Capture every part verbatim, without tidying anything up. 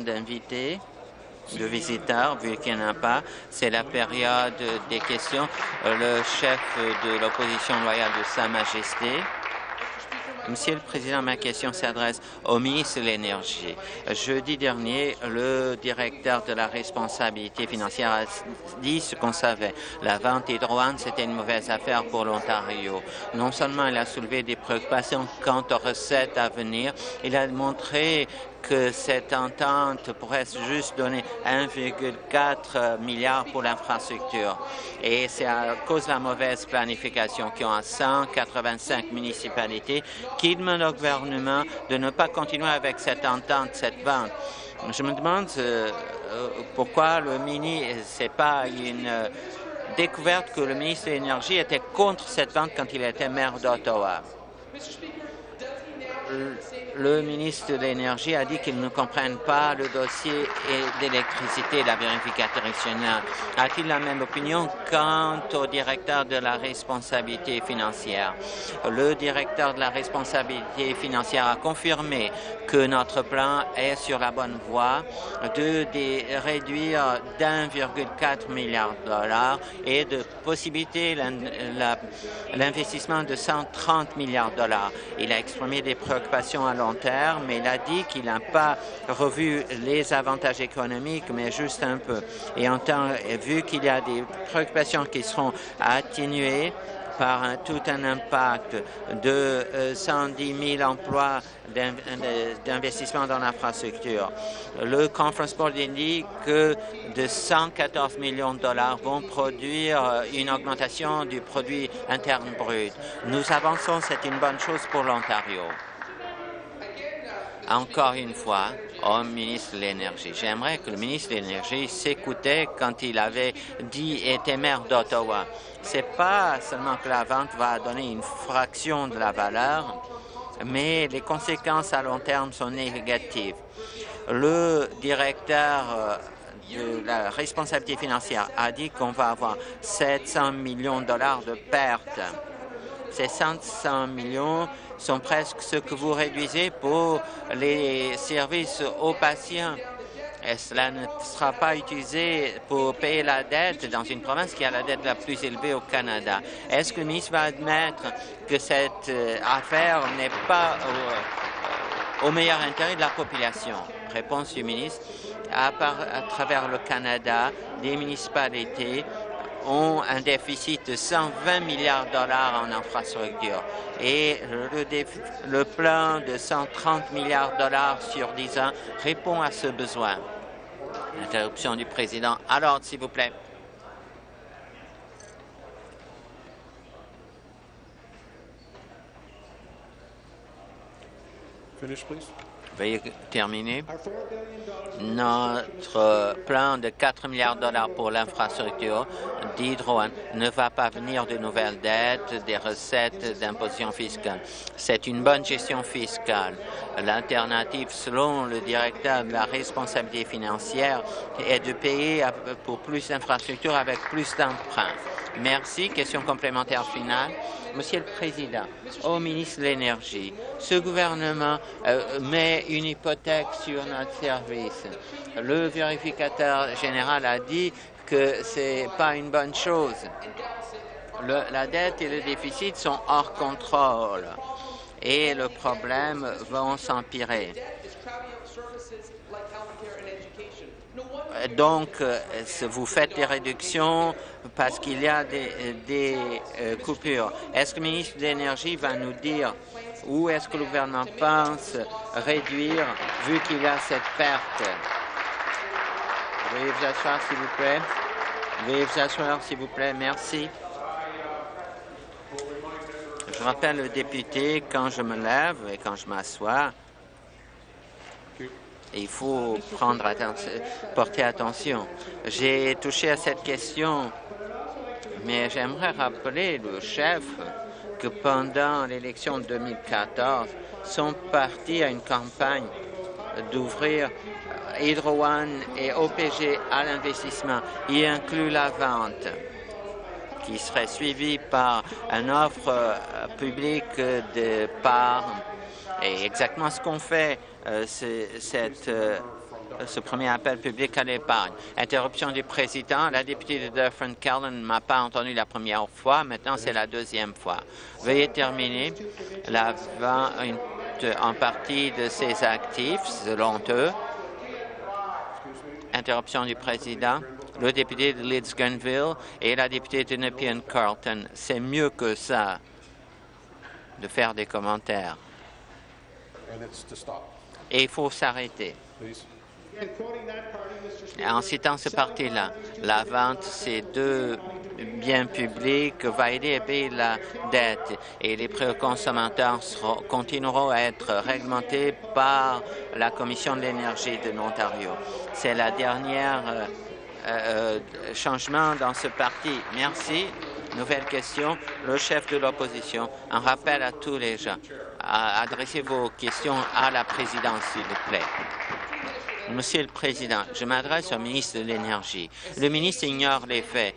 d'invités, de visiteurs, vu qu'il n'y en a pas. C'est la période des questions. Le chef de l'opposition loyale de Sa Majesté. Monsieur le Président, ma question s'adresse au ministre de l'Énergie. Jeudi dernier, le directeur de la responsabilité financière a dit ce qu'on savait. La vente Hydro One, c'était une mauvaise affaire pour l'Ontario. Non seulement il a soulevé des préoccupations quant aux recettes à venir, il a montré que cette entente pourrait juste donner un virgule quatre milliard pour l'infrastructure. Et c'est à cause de la mauvaise planification qui ont cent quatre-vingt-cinq municipalités qui demandent au gouvernement de ne pas continuer avec cette entente, cette vente. Je me demande euh, pourquoi le ministre, c'est pas une euh, découverte que le ministre de l'Énergie était contre cette vente quand il était maire d'Ottawa. Le ministre de l'Énergie a dit qu'ils ne comprennent pas le dossier d'électricité de la vérificatrice régionale. A-t-il la même opinion quant au directeur de la responsabilité financière? Le directeur de la responsabilité financière a confirmé que notre plan est sur la bonne voie de, de réduire d'un virgule quatre milliard de dollars et de possibiliter l'investissement de cent trente milliards de dollars. Il a exprimé des préoccupations à long terme, mais il a dit qu'il n'a pas revu les avantages économiques, mais juste un peu. Et en temps, vu qu'il y a des préoccupations qui seront atténuées par un, tout un impact de euh, cent dix mille emplois d'investissement dans l'infrastructure. Le Conference Board indique que de cent quatorze millions de dollars vont produire une augmentation du produit interne brut. Nous avançons, c'est une bonne chose pour l'Ontario. Encore une fois, au ministre de l'Énergie. J'aimerais que le ministre de l'Énergie s'écoutait quand il avait dit « était maire d'Ottawa ». Ce n'est pas seulement que la vente va donner une fraction de la valeur, mais les conséquences à long terme sont négatives. Le directeur de la responsabilité financière a dit qu'on va avoir sept cents millions de dollars de pertes. Ces sept cents millions sont presque ce que vous réduisez pour les services aux patients. Et cela ne sera pas utilisé pour payer la dette dans une province qui a la dette la plus élevée au Canada. Est-ce que le ministre va admettre que cette affaire n'est pas au, au meilleur intérêt de la population? Réponse du ministre. À, part, à travers le Canada, des municipalités ont un déficit de cent vingt milliards de dollars en infrastructure. Et le, le plan de cent trente milliards de dollars sur dix ans répond à ce besoin. Interruption du président. À l'ordre, s'il vous plaît. Finish, please. Veuillez terminer. Notre plan de quatre milliards de dollars pour l'infrastructure d'Hydro One ne va pas venir de nouvelles dettes, des recettes d'imposition fiscale. C'est une bonne gestion fiscale. L'alternative, selon le directeur de la responsabilité financière, est de payer pour plus d'infrastructures avec plus d'emprunts. Merci. Question complémentaire finale. Monsieur le Président, au ministre de l'Énergie, ce gouvernement euh, met une hypothèque sur notre service. Le vérificateur général a dit que ce n'est pas une bonne chose. Le, la dette et le déficit sont hors contrôle et le problème va s'empirer. Donc, vous faites des réductions parce qu'il y a des, des euh, coupures. Est-ce que le ministre de l'Énergie va nous dire où est-ce que le gouvernement pense réduire vu qu'il y a cette perte? Veuillez vous asseoir, s'il vous plaît. Veuillez vous asseoir, s'il vous plaît. Merci. Je rappelle le député, quand je me lève et quand je m'assois, il faut prendre attention, porter attention. J'ai touché à cette question, mais j'aimerais rappeler le chef que pendant l'élection de deux mille quatorze, son parti a une campagne d'ouvrir Hydro One et O P G à l'investissement. Il inclut la vente, qui serait suivie par une offre euh, publique de parts. Et exactement ce qu'on fait, euh, c'est cette euh, ce premier appel public à l'épargne. Interruption du président. La députée de Dufferin-Caledon ne m'a pas entendu la première fois. Maintenant, c'est la deuxième fois. Veuillez terminer. La vente en partie de ses actifs, selon eux. Interruption du président. Le député de Leeds-Grenville et la députée de Nepean-Carleton. C'est mieux que ça de faire des commentaires. Et il faut s'arrêter. En citant ce parti-là, la vente de ces deux biens publics va aider à payer la dette et les prix aux consommateurs seront, continueront à être réglementés par la Commission de l'énergie de l'Ontario. C'est la dernière euh, euh, changement dans ce parti. Merci. Nouvelle question. Le chef de l'opposition. Un rappel à tous les gens. Adressez vos questions à la présidence, s'il vous plaît. Monsieur le Président, je m'adresse au ministre de l'Énergie. Le ministre ignore les faits.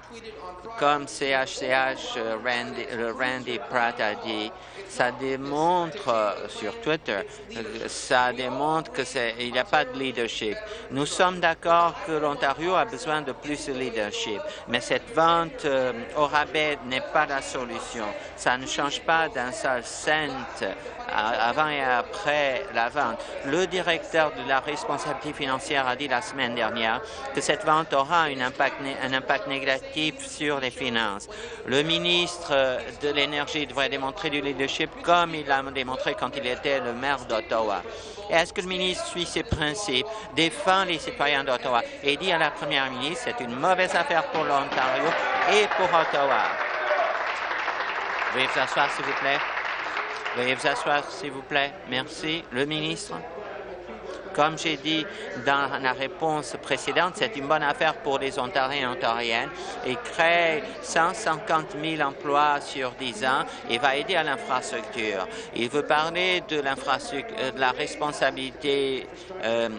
Comme C H C H, Randy, Randy Pratt a dit, ça démontre sur Twitter, ça démontre qu'il n'y a pas de leadership. Nous sommes d'accord que l'Ontario a besoin de plus de leadership, mais cette vente euh, au rabais n'est pas la solution. Ça ne change pas d'un seul cent avant et après la vente. Le directeur de la responsabilité financière a dit la semaine dernière que cette vente aura un impact, un impact négatif sur les finances. Le ministre de l'Énergie devrait démontrer du leadership comme il l'a démontré quand il était le maire d'Ottawa. Est-ce que le ministre suit ses principes, défend les citoyens d'Ottawa et dit à la première ministre c'est une mauvaise affaire pour l'Ontario et pour Ottawa? Veuillez vous asseoir, s'il vous plaît. Veuillez vous asseoir, s'il vous plaît. Merci. Le ministre. Comme j'ai dit dans la réponse précédente, c'est une bonne affaire pour les Ontariens et Ontariennes. Il crée cent cinquante mille emplois sur dix ans et va aider à l'infrastructure. Il veut parler de l'infrastructure, de la responsabilité euh,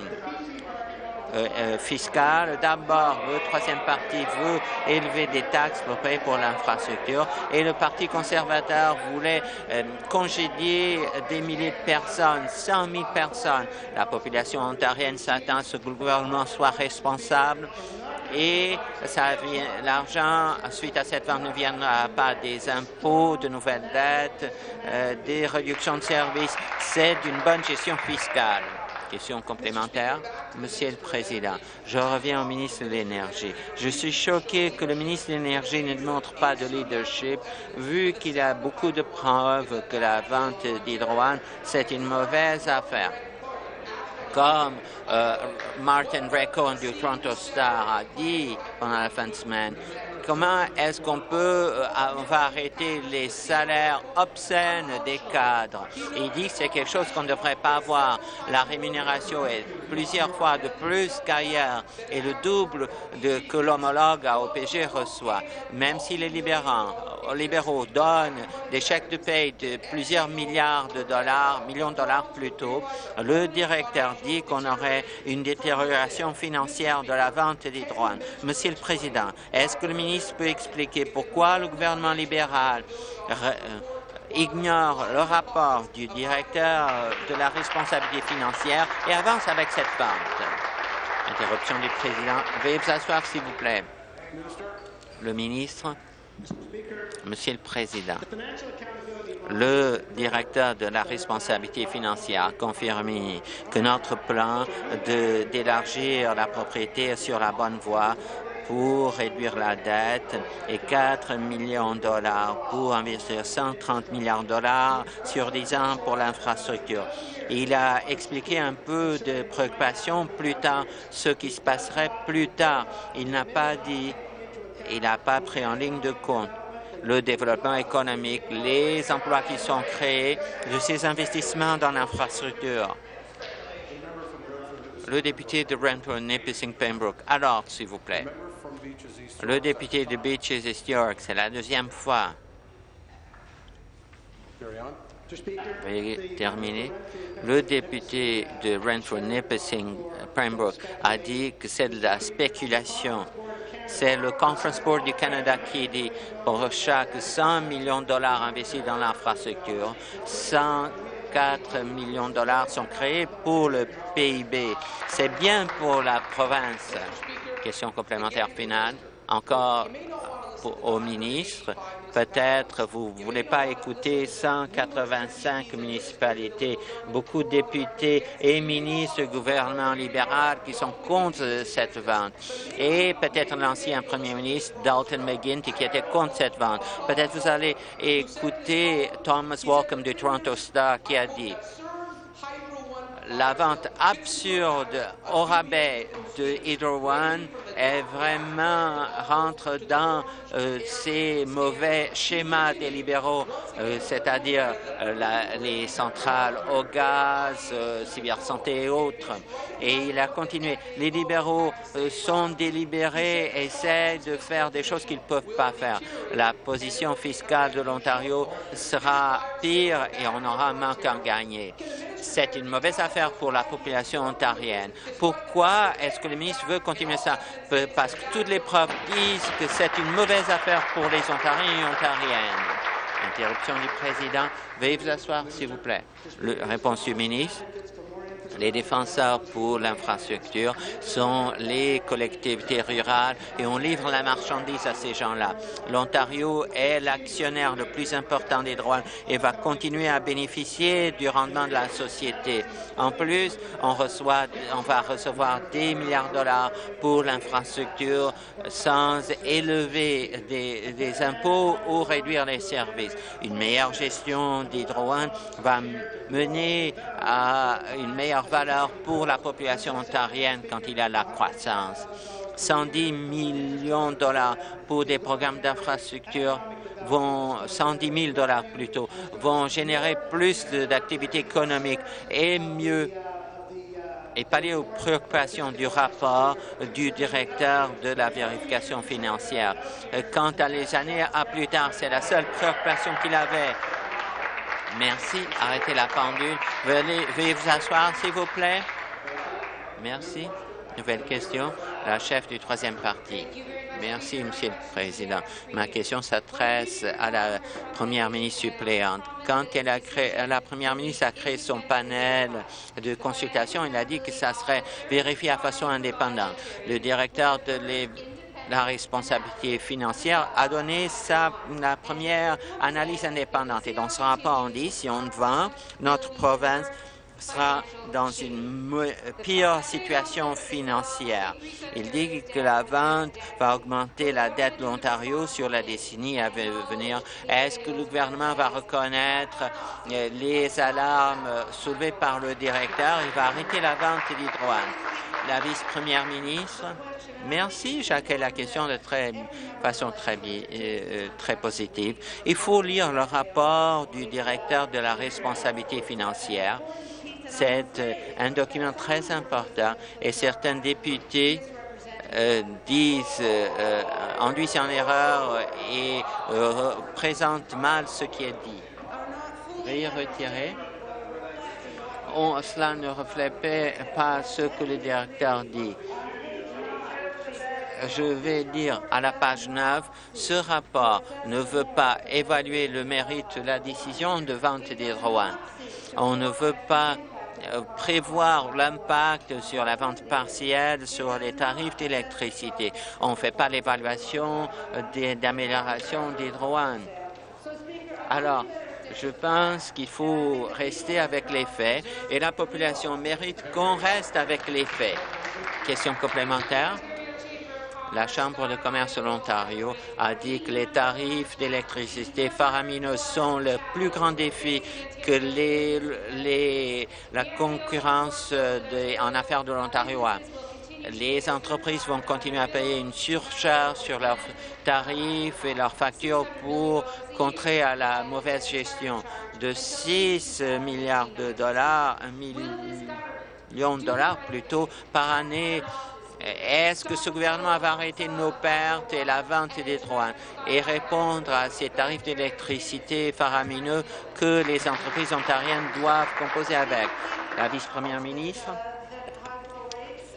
Euh, euh, fiscale. D'abord, le troisième parti veut élever des taxes pour payer pour l'infrastructure et le Parti conservateur voulait euh, congédier des milliers de personnes, cent mille personnes. La population ontarienne s'attend à ce que le gouvernement soit responsable et l'argent, suite à cette vente, ne viendra pas des impôts, de nouvelles dettes, euh, des réductions de services. C'est d'une bonne gestion fiscale. Question complémentaire. Monsieur le Président, je reviens au ministre de l'Énergie. Je suis choqué que le ministre de l'Énergie ne démontre pas de leadership, vu qu'il y a beaucoup de preuves que la vente d'Hydro-One, c'est une mauvaise affaire. Comme euh, Martin Racon du Toronto Star a dit pendant la fin de semaine, comment est-ce qu'on peut, euh, on va arrêter les salaires obscènes des cadres? Il dit que c'est quelque chose qu'on ne devrait pas avoir. La rémunération est plusieurs fois de plus qu'ailleurs et le double de que l'homologue à O P G reçoit. Même si les libéraux, libéraux donnent des chèques de paie de plusieurs milliards de dollars, millions de dollars plutôt, le directeur dit qu'on aurait une détérioration financière de la vente des droits. Monsieur le Président, est-ce que le ministre peut expliquer pourquoi le gouvernement libéral ignore le rapport du directeur de la responsabilité financière et avance avec cette vente? Interruption du président. Veuillez vous asseoir, s'il vous plaît. Le ministre. Monsieur le Président, le directeur de la responsabilité financière a confirmé que notre plan d'élargir la propriété est sur la bonne voie pour réduire la dette et quatre millions de dollars pour investir cent trente milliards de dollars sur dix ans pour l'infrastructure. Il a expliqué un peu de préoccupation plus tard, ce qui se passerait plus tard. Il n'a pas dit, il n'a pas pris en ligne de compte le développement économique, les emplois qui sont créés de ces investissements dans l'infrastructure. Le député de Brentford, Nipissing Pembroke. Alors, s'il vous plaît. Le député de Beaches East York, c'est la deuxième fois. Veuillez terminer. Le député de Brentford, Nipissing Pembroke a dit que c'est de la spéculation. C'est le Conference Board du Canada qui dit pour chaque cent millions de dollars investis dans l'infrastructure, cent quatre millions de dollars sont créés pour le P I B. C'est bien pour la province. Question complémentaire finale. Encore pour, au ministre. Peut-être vous ne voulez pas écouter cent quatre-vingt-cinq municipalités, beaucoup de députés et ministres du gouvernement libéral qui sont contre cette vente. Et peut-être l'ancien premier ministre Dalton McGuinty qui était contre cette vente. Peut-être vous allez écouter Thomas Walcombe du Toronto Star qui a dit la vente absurde au rabais de Hydro One est vraiment rentre dans euh, ces mauvais schémas des libéraux, euh, c'est-à-dire euh, la, les centrales au gaz, euh, cybersanté et autres. Et il a continué. Les libéraux euh, sont délibérés, essaient de faire des choses qu'ils ne peuvent pas faire. La position fiscale de l'Ontario sera pire et on aura un manque à gagner. C'est une mauvaise affaire pour la population ontarienne. Pourquoi est-ce que le ministre veut continuer ça? Parce que toutes les preuves disent que c'est une mauvaise affaire pour les Ontariens et Ontariennes. Interruption du président. Veuillez vous asseoir, s'il vous plaît. Le, réponse du ministre. Les défenseurs pour l'infrastructure sont les collectivités rurales et on livre la marchandise à ces gens-là. L'Ontario est l'actionnaire le plus important des droits et va continuer à bénéficier du rendement de la société. En plus, on, reçoit, on va recevoir des milliards de dollars pour l'infrastructure sans élever des, des impôts ou réduire les services. Une meilleure gestion d'Hydro One va mener à une meilleure valeur pour la population ontarienne quand il y a la croissance. cent dix millions de dollars pour des programmes d'infrastructure vont, cent dix mille dollars plutôt, vont générer plus d'activités économiques et mieux et pallier aux préoccupations du rapport du directeur de la vérification financière. Quant à les années à plus tard, c'est la seule préoccupation qu'il avait. Merci. Arrêtez la pendule. Veuillez, veuillez vous asseoir, s'il vous plaît. Merci. Nouvelle question. La chef du troisième parti. Merci, Monsieur le Président. Ma question s'adresse à la première ministre suppléante. Quand elle a créé, la première ministre a créé son panel de consultation, elle a dit que ça serait vérifié à façon indépendante. Le directeur de les la responsabilité financière a donné sa, la première analyse indépendante. Et dans ce rapport, on dit, si on vend, notre province sera dans une pire situation financière. Il dit que la vente va augmenter la dette de l'Ontario sur la décennie à venir. Est-ce que le gouvernement va reconnaître les alarmes soulevées par le directeur? Il va arrêter la vente d'Hydro One. La vice-première ministre. Merci, j'accueille la question de très, façon très, euh, très positive. Il faut lire le rapport du directeur de la responsabilité financière. C'est euh, un document très important et certains députés euh, disent, euh, induisent en erreur et euh, présentent mal ce qui est dit. Veuillez retirer. On, cela ne reflète pas ce que le directeur dit. Je vais dire à la page neuf, ce rapport ne veut pas évaluer le mérite de la décision de vente d'Hydro One. On ne veut pas prévoir l'impact sur la vente partielle, sur les tarifs d'électricité. On ne fait pas l'évaluation d'amélioration d'Hydro One. Alors, je pense qu'il faut rester avec les faits et la population mérite qu'on reste avec les faits. Question complémentaire. La Chambre de commerce de l'Ontario a dit que les tarifs d'électricité faramineux sont le plus grand défi que les, les, la concurrence de, en affaires de l'Ontario a. Les entreprises vont continuer à payer une surcharge sur leurs tarifs et leurs factures pour contrer à la mauvaise gestion de six milliards de dollars, un million de dollars plutôt par année. Est-ce que ce gouvernement va arrêter nos pertes et la vente des droits et répondre à ces tarifs d'électricité faramineux que les entreprises ontariennes doivent composer avec? La vice-première ministre. Nous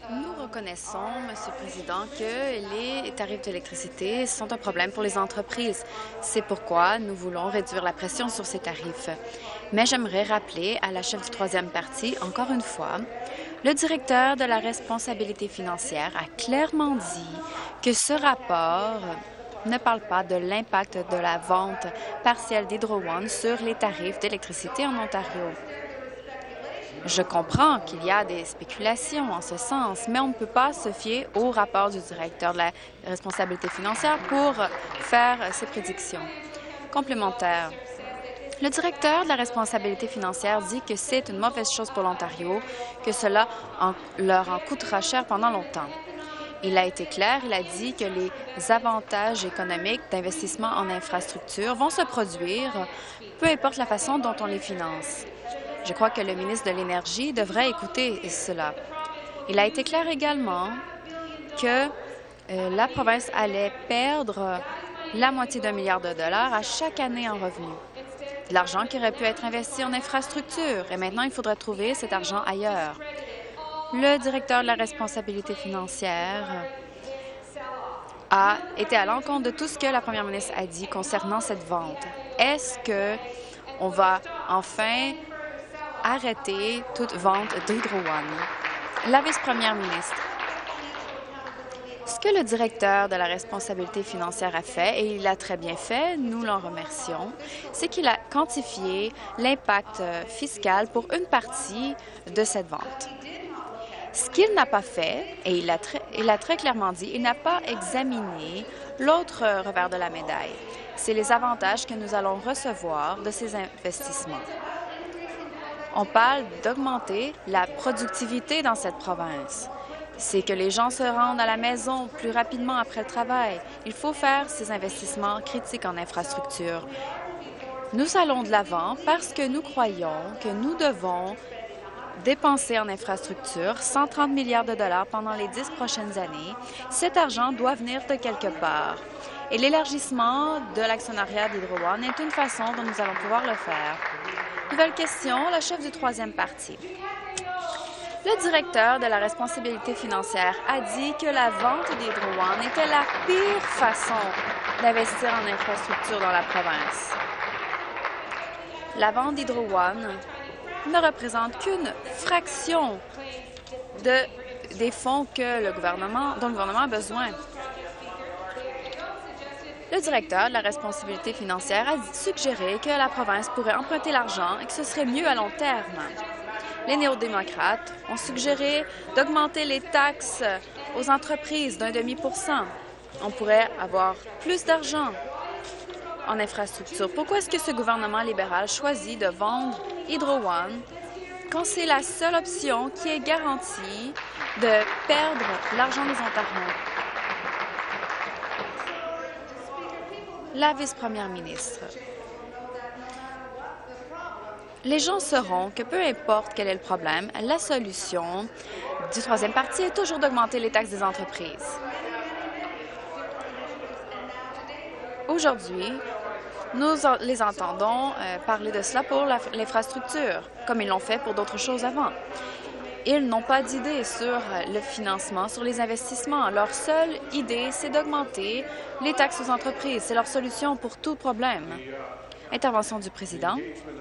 reconnaissons, Monsieur le Président, que les tarifs d'électricité sont un problème pour les entreprises. C'est pourquoi nous voulons réduire la pression sur ces tarifs. Mais j'aimerais rappeler à la chef du troisième parti, encore une fois, le directeur de la responsabilité financière a clairement dit que ce rapport ne parle pas de l'impact de la vente partielle d'Hydro One sur les tarifs d'électricité en Ontario. Je comprends qu'il y a des spéculations en ce sens, mais on ne peut pas se fier au rapport du directeur de la responsabilité financière pour faire ces prédictions. Complémentaire. Le directeur de la responsabilité financière dit que c'est une mauvaise chose pour l'Ontario, que cela en, leur en coûtera cher pendant longtemps. Il a été clair, il a dit que les avantages économiques d'investissement en infrastructure vont se produire, peu importe la façon dont on les finance. Je crois que le ministre de l'Énergie devrait écouter cela. Il a été clair également que euh, la province allait perdre la moitié d'un milliard de dollars à chaque année en revenus. De l'argent qui aurait pu être investi en infrastructure, et maintenant il faudrait trouver cet argent ailleurs. Le directeur de la responsabilité financière a été à l'encontre de tout ce que la première ministre a dit concernant cette vente. Est-ce que on va enfin arrêter toute vente d'Hydro One? La vice-première ministre. Ce que le directeur de la responsabilité financière a fait, et il l'a très bien fait, nous l'en remercions, c'est qu'il a quantifié l'impact fiscal pour une partie de cette vente. Ce qu'il n'a pas fait, et il a, très, il a très clairement dit, il n'a pas examiné l'autre revers de la médaille. C'est les avantages que nous allons recevoir de ces investissements. On parle d'augmenter la productivité dans cette province. C'est que les gens se rendent à la maison plus rapidement après le travail. Il faut faire ces investissements critiques en infrastructure. Nous allons de l'avant parce que nous croyons que nous devons dépenser en infrastructure cent trente milliards de dollars pendant les dix prochaines années. Cet argent doit venir de quelque part. Et l'élargissement de l'actionnariat d'Hydro One est une façon dont nous allons pouvoir le faire. Nouvelle question, la chef du troisième parti. Le directeur de la responsabilité financière a dit que la vente d'Hydro One était la pire façon d'investir en infrastructure dans la province. La vente d'Hydro One ne représente qu'une fraction de, des fonds que le gouvernement, dont le gouvernement a besoin. Le directeur de la responsabilité financière a suggéré que la province pourrait emprunter l'argent et que ce serait mieux à long terme. Les néo-démocrates ont suggéré d'augmenter les taxes aux entreprises d'un demi pour cent. On pourrait avoir plus d'argent en infrastructure. Pourquoi est-ce que ce gouvernement libéral choisit de vendre Hydro One quand c'est la seule option qui est garantie de perdre l'argent des Ontariens? La vice-première ministre. Les gens sauront que peu importe quel est le problème, la solution du troisième parti est toujours d'augmenter les taxes des entreprises. Aujourd'hui, nous les entendons euh, parler de cela pour l'infrastructure, comme ils l'ont fait pour d'autres choses avant. Ils n'ont pas d'idée sur le financement, sur les investissements. Leur seule idée, c'est d'augmenter les taxes aux entreprises. C'est leur solution pour tout problème. Intervention du président.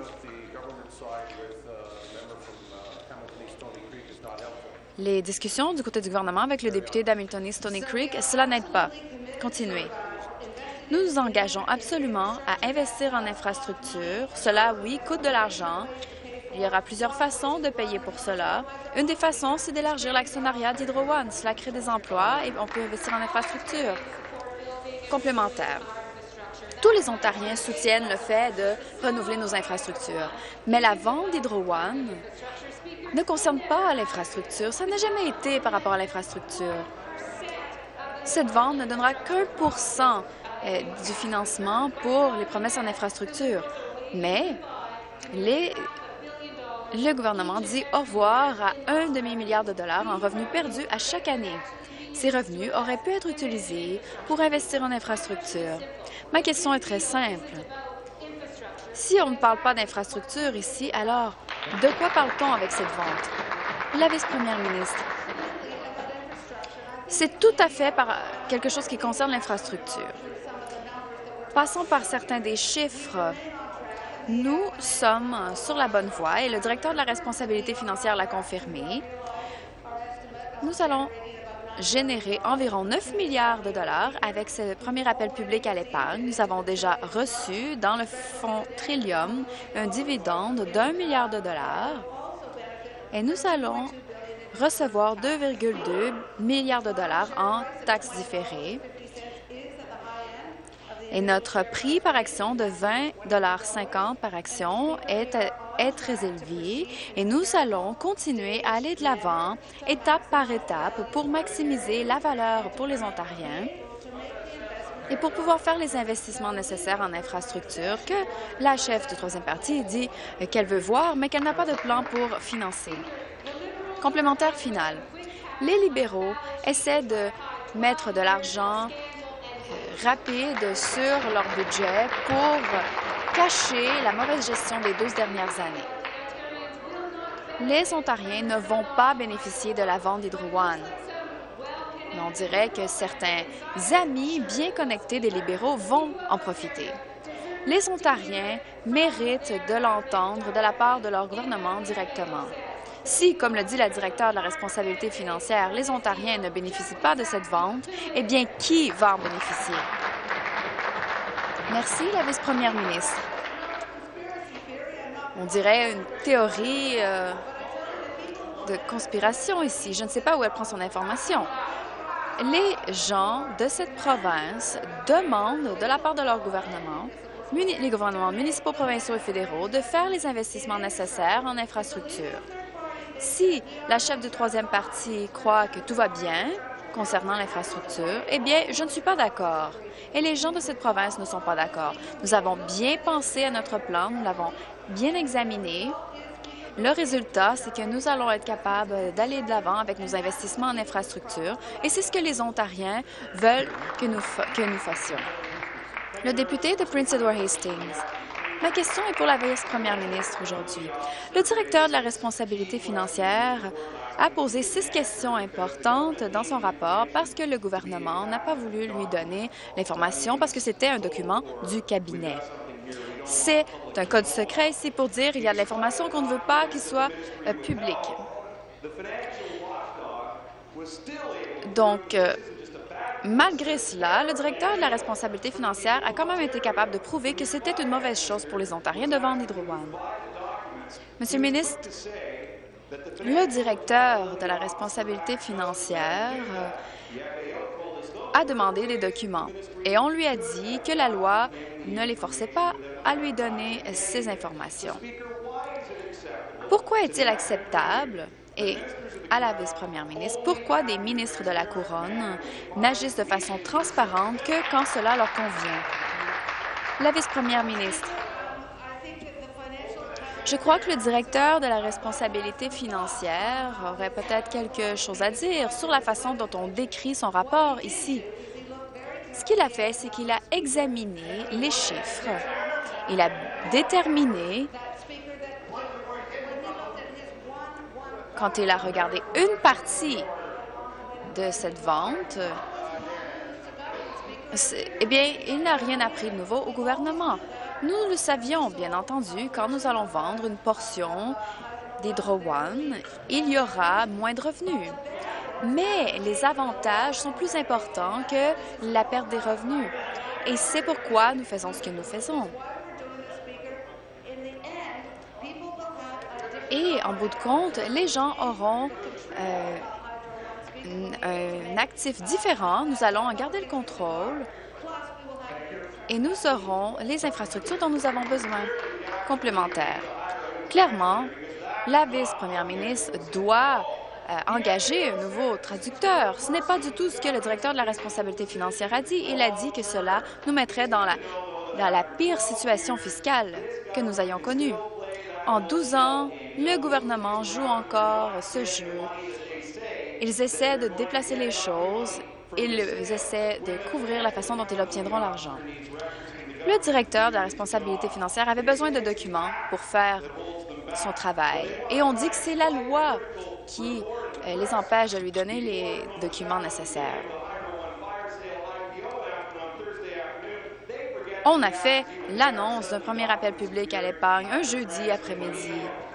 Les discussions du côté du gouvernement avec le député d'Hamilton East Stony Creek, cela n'aide pas. Continuez. Nous nous engageons absolument à investir en infrastructure. Cela, oui, coûte de l'argent. Il y aura plusieurs façons de payer pour cela. Une des façons, c'est d'élargir l'actionnariat d'Hydro One. Cela crée des emplois et on peut investir en infrastructure. Complémentaire. Tous les Ontariens soutiennent le fait de renouveler nos infrastructures. Mais la vente d'Hydro One ne concerne pas l'infrastructure. Ça n'a jamais été par rapport à l'infrastructure. Cette vente ne donnera qu'un pour cent du financement pour les promesses en infrastructure. Mais les Le gouvernement dit au revoir à un demi-milliard de dollars en revenus perdus à chaque année. Ces revenus auraient pu être utilisés pour investir en infrastructure. Ma question est très simple. Si on ne parle pas d'infrastructure ici, alors de quoi parle-t-on avec cette vente? La vice-première ministre. C'est tout à fait par quelque chose qui concerne l'infrastructure. Passons par certains des chiffres. Nous sommes sur la bonne voie et le directeur de la responsabilité financière l'a confirmé. Nous allons générer environ neuf milliards de dollars avec ce premier appel public à l'épargne. Nous avons déjà reçu dans le fonds Trillium un dividende d'un milliard de dollars et nous allons recevoir deux virgule deux milliards de dollars en taxes différées. Et notre prix par action de vingt dollars cinquante par action est, est très élevé et nous allons continuer à aller de l'avant étape par étape pour maximiser la valeur pour les Ontariens et pour pouvoir faire les investissements nécessaires en infrastructure que la chef du troisième parti dit qu'elle veut voir, mais qu'elle n'a pas de plan pour financer. Complémentaire final. Les libéraux essaient de mettre de l'argent rapide sur leur budget pour cacher la mauvaise gestion des douze dernières années. Les Ontariens ne vont pas bénéficier de la vente d'Hydro One. Mais on dirait que certains amis bien connectés des libéraux vont en profiter. Les Ontariens méritent de l'entendre de la part de leur gouvernement directement. Si, comme le dit la directeure de la responsabilité financière, les Ontariens ne bénéficient pas de cette vente, eh bien, qui va en bénéficier? Merci, la vice-première ministre. On dirait une théorie euh, de conspiration ici. Je ne sais pas où elle prend son information. Les gens de cette province demandent de la part de leur gouvernement, les gouvernements municipaux, provinciaux et fédéraux, de faire les investissements nécessaires en infrastructure. Si la chef du troisième parti croit que tout va bien concernant l'infrastructure, eh bien, je ne suis pas d'accord. Et les gens de cette province ne sont pas d'accord. Nous avons bien pensé à notre plan, nous l'avons bien examiné. Le résultat, c'est que nous allons être capables d'aller de l'avant avec nos investissements en infrastructure et c'est ce que les Ontariens veulent que nous, que nous fassions. Le député de Prince Edward Hastings. Ma question est pour la vice-première ministre aujourd'hui. Le directeur de la responsabilité financière a posé six questions importantes dans son rapport parce que le gouvernement n'a pas voulu lui donner l'information parce que c'était un document du cabinet. C'est un code secret ici pour dire qu'il y a de l'information qu'on ne veut pas qu'il soit euh, publique. Donc, euh, malgré cela, le directeur de la responsabilité financière a quand même été capable de prouver que c'était une mauvaise chose pour les Ontariens de vendre Hydro One. Monsieur le ministre, le directeur de la responsabilité financière a demandé des documents et on lui a dit que la loi ne les forçait pas à lui donner ces informations. Pourquoi est-il acceptable? Et à la vice-première ministre, pourquoi des ministres de la Couronne n'agissent de façon transparente que quand cela leur convient? La vice-première ministre. Je crois que le directeur de la responsabilité financière aurait peut-être quelque chose à dire sur la façon dont on décrit son rapport ici. Ce qu'il a fait, c'est qu'il a examiné les chiffres. Il a déterminé, quand il a regardé une partie de cette vente, eh bien, il n'a rien appris de nouveau au gouvernement. Nous le savions, bien entendu, quand nous allons vendre une portion d'Hydro One, il y aura moins de revenus. Mais les avantages sont plus importants que la perte des revenus. Et c'est pourquoi nous faisons ce que nous faisons. Et en bout de compte, les gens auront euh, un actif différent. Nous allons en garder le contrôle et nous aurons les infrastructures dont nous avons besoin, complémentaires. Clairement, la vice-première ministre doit euh, engager un nouveau traducteur. Ce n'est pas du tout ce que le directeur de la responsabilité financière a dit. Il a dit que cela nous mettrait dans la, dans la pire situation fiscale que nous ayons connue. En douze ans, le gouvernement joue encore ce jeu. Ils essaient de déplacer les choses. Ils essaient de couvrir la façon dont ils obtiendront l'argent. Le directeur de la responsabilité financière avait besoin de documents pour faire son travail. Et on dit que c'est la loi qui euh, les empêche de lui donner les documents nécessaires. On a fait l'annonce d'un premier appel public à l'épargne un jeudi après-midi.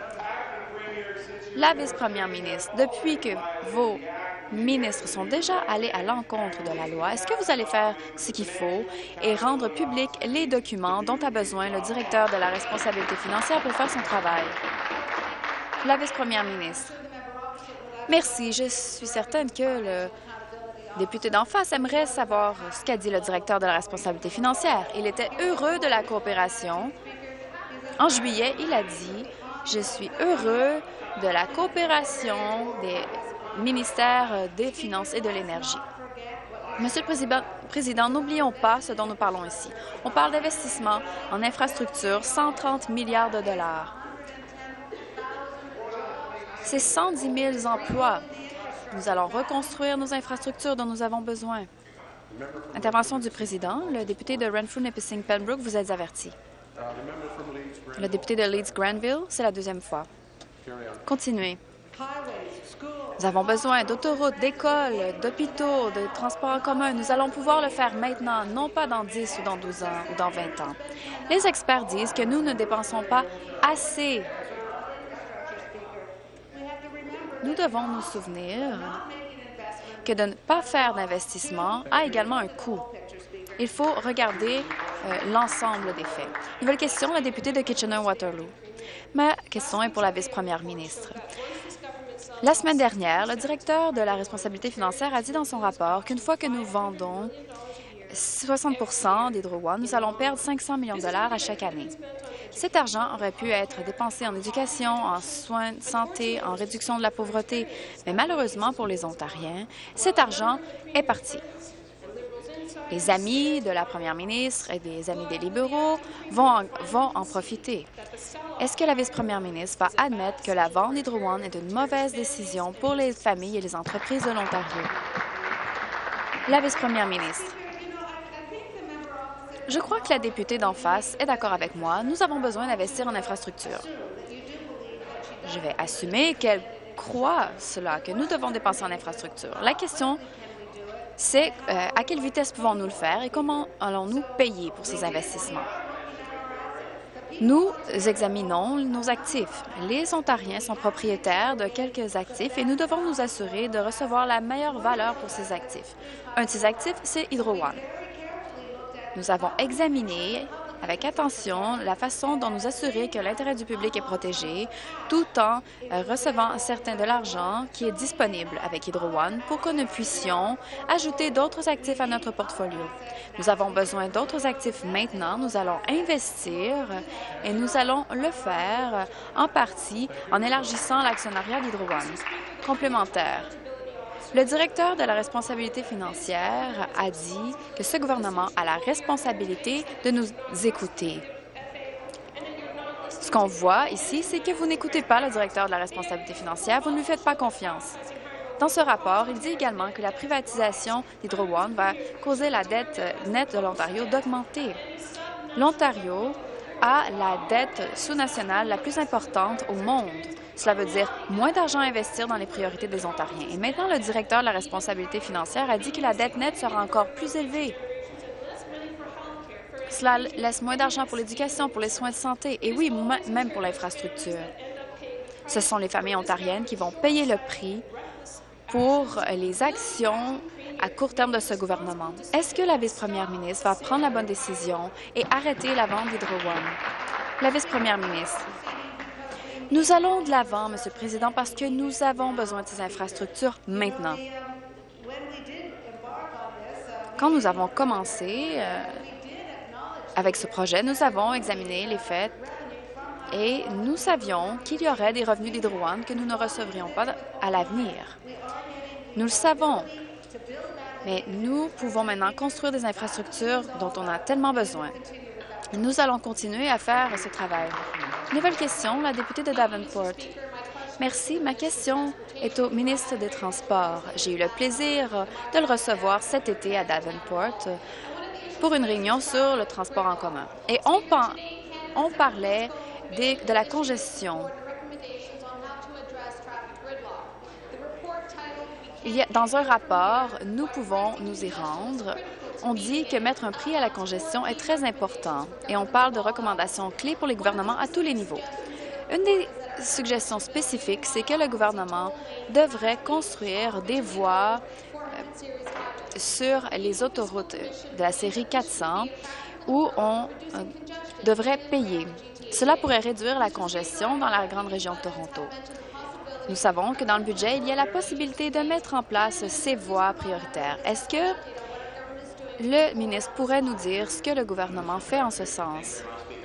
La vice-première ministre, depuis que vos ministres sont déjà allés à l'encontre de la loi, est-ce que vous allez faire ce qu'il faut et rendre publics les documents dont a besoin le directeur de la responsabilité financière pour faire son travail? La vice-première ministre. Merci. Je suis certaine que le député d'en face aimerait savoir ce qu'a dit le directeur de la responsabilité financière. Il était heureux de la coopération. En juillet, il a dit « Je suis heureux de la coopération des ministères des Finances et de l'Énergie ». Monsieur le Président, Président n'oublions pas ce dont nous parlons ici. On parle d'investissement en infrastructures, cent trente milliards de dollars. C'est cent dix mille emplois. Nous allons reconstruire nos infrastructures dont nous avons besoin. Intervention du président. Le député de Renfrew-Nipissing-Pembroke, vous êtes averti. Le député de Leeds-Granville, c'est la deuxième fois. Continuez. Nous avons besoin d'autoroutes, d'écoles, d'hôpitaux, de transports en commun. Nous allons pouvoir le faire maintenant, non pas dans dix ou dans douze ans ou dans vingt ans. Les experts disent que nous ne dépensons pas assez. Nous devons nous souvenir que de ne pas faire d'investissement a également un coût. Il faut regarder euh, l'ensemble des faits. Nouvelle question, la députée de Kitchener-Waterloo. Ma question est pour la vice-première ministre. La semaine dernière, le directeur de la responsabilité financière a dit dans son rapport qu'une fois que nous vendons soixante pour cent d'Hydro One, nous allons perdre cinq cents millions de dollars à chaque année. Cet argent aurait pu être dépensé en éducation, en soins de santé, en réduction de la pauvreté, mais malheureusement pour les Ontariens, cet argent est parti. Les amis de la première ministre et des amis des libéraux vont en, vont en profiter. Est-ce que la vice-première ministre va admettre que la vente d'Hydro One est une mauvaise décision pour les familles et les entreprises de l'Ontario? La vice-première ministre. Je crois que la députée d'en face est d'accord avec moi. Nous avons besoin d'investir en infrastructure. Je vais assumer qu'elle croit cela, que nous devons dépenser en infrastructure. La question, c'est euh, à quelle vitesse pouvons-nous le faire et comment allons-nous payer pour ces investissements? Nous examinons nos actifs. Les Ontariens sont propriétaires de quelques actifs et nous devons nous assurer de recevoir la meilleure valeur pour ces actifs. Un de ces actifs, c'est Hydro One. Nous avons examiné avec attention la façon dont nous assurer que l'intérêt du public est protégé, tout en euh, recevant certain de l'argent qui est disponible avec Hydro One pour que nous puissions ajouter d'autres actifs à notre portfolio. Nous avons besoin d'autres actifs maintenant. Nous allons investir et nous allons le faire en partie en élargissant l'actionnariat d'Hydro One. Complémentaire. Le directeur de la responsabilité financière a dit que ce gouvernement a la responsabilité de nous écouter. Ce qu'on voit ici, c'est que vous n'écoutez pas le directeur de la responsabilité financière, vous ne lui faites pas confiance. Dans ce rapport, il dit également que la privatisation d'Hydro One va causer la dette nette de l'Ontario d'augmenter. L'Ontario a la dette sous-nationale la plus importante au monde. Cela veut dire moins d'argent à investir dans les priorités des Ontariens. Et maintenant, le directeur de la responsabilité financière a dit que la dette nette sera encore plus élevée. Cela laisse moins d'argent pour l'éducation, pour les soins de santé et oui, même pour l'infrastructure. Ce sont les familles ontariennes qui vont payer le prix pour les actions à court terme de ce gouvernement. Est-ce que la vice-première ministre va prendre la bonne décision et arrêter la vente d'Hydro One? La vice-première ministre. Nous allons de l'avant, Monsieur le Président, parce que nous avons besoin de ces infrastructures maintenant. Quand nous avons commencé euh, avec ce projet, nous avons examiné les faits et nous savions qu'il y aurait des revenus d'Hydro One que nous ne recevrions pas à l'avenir. Nous le savons, mais nous pouvons maintenant construire des infrastructures dont on a tellement besoin. Nous allons continuer à faire ce travail. Nouvelle question, la députée de Davenport. Merci. Ma question est au ministre des Transports. J'ai eu le plaisir de le recevoir cet été à Davenport pour une réunion sur le transport en commun. Et on, on parlait des, de la congestion. Il y a, dans un rapport, nous pouvons nous y rendre. On dit que mettre un prix à la congestion est très important et on parle de recommandations clés pour les gouvernements à tous les niveaux. Une des suggestions spécifiques, c'est que le gouvernement devrait construire des voies euh, sur les autoroutes de la série quatre cents où on euh, devrait payer. Cela pourrait réduire la congestion dans la grande région de Toronto. Nous savons que dans le budget, il y a la possibilité de mettre en place ces voies prioritaires. Est-ce que le ministre pourrait nous dire ce que le gouvernement fait en ce sens?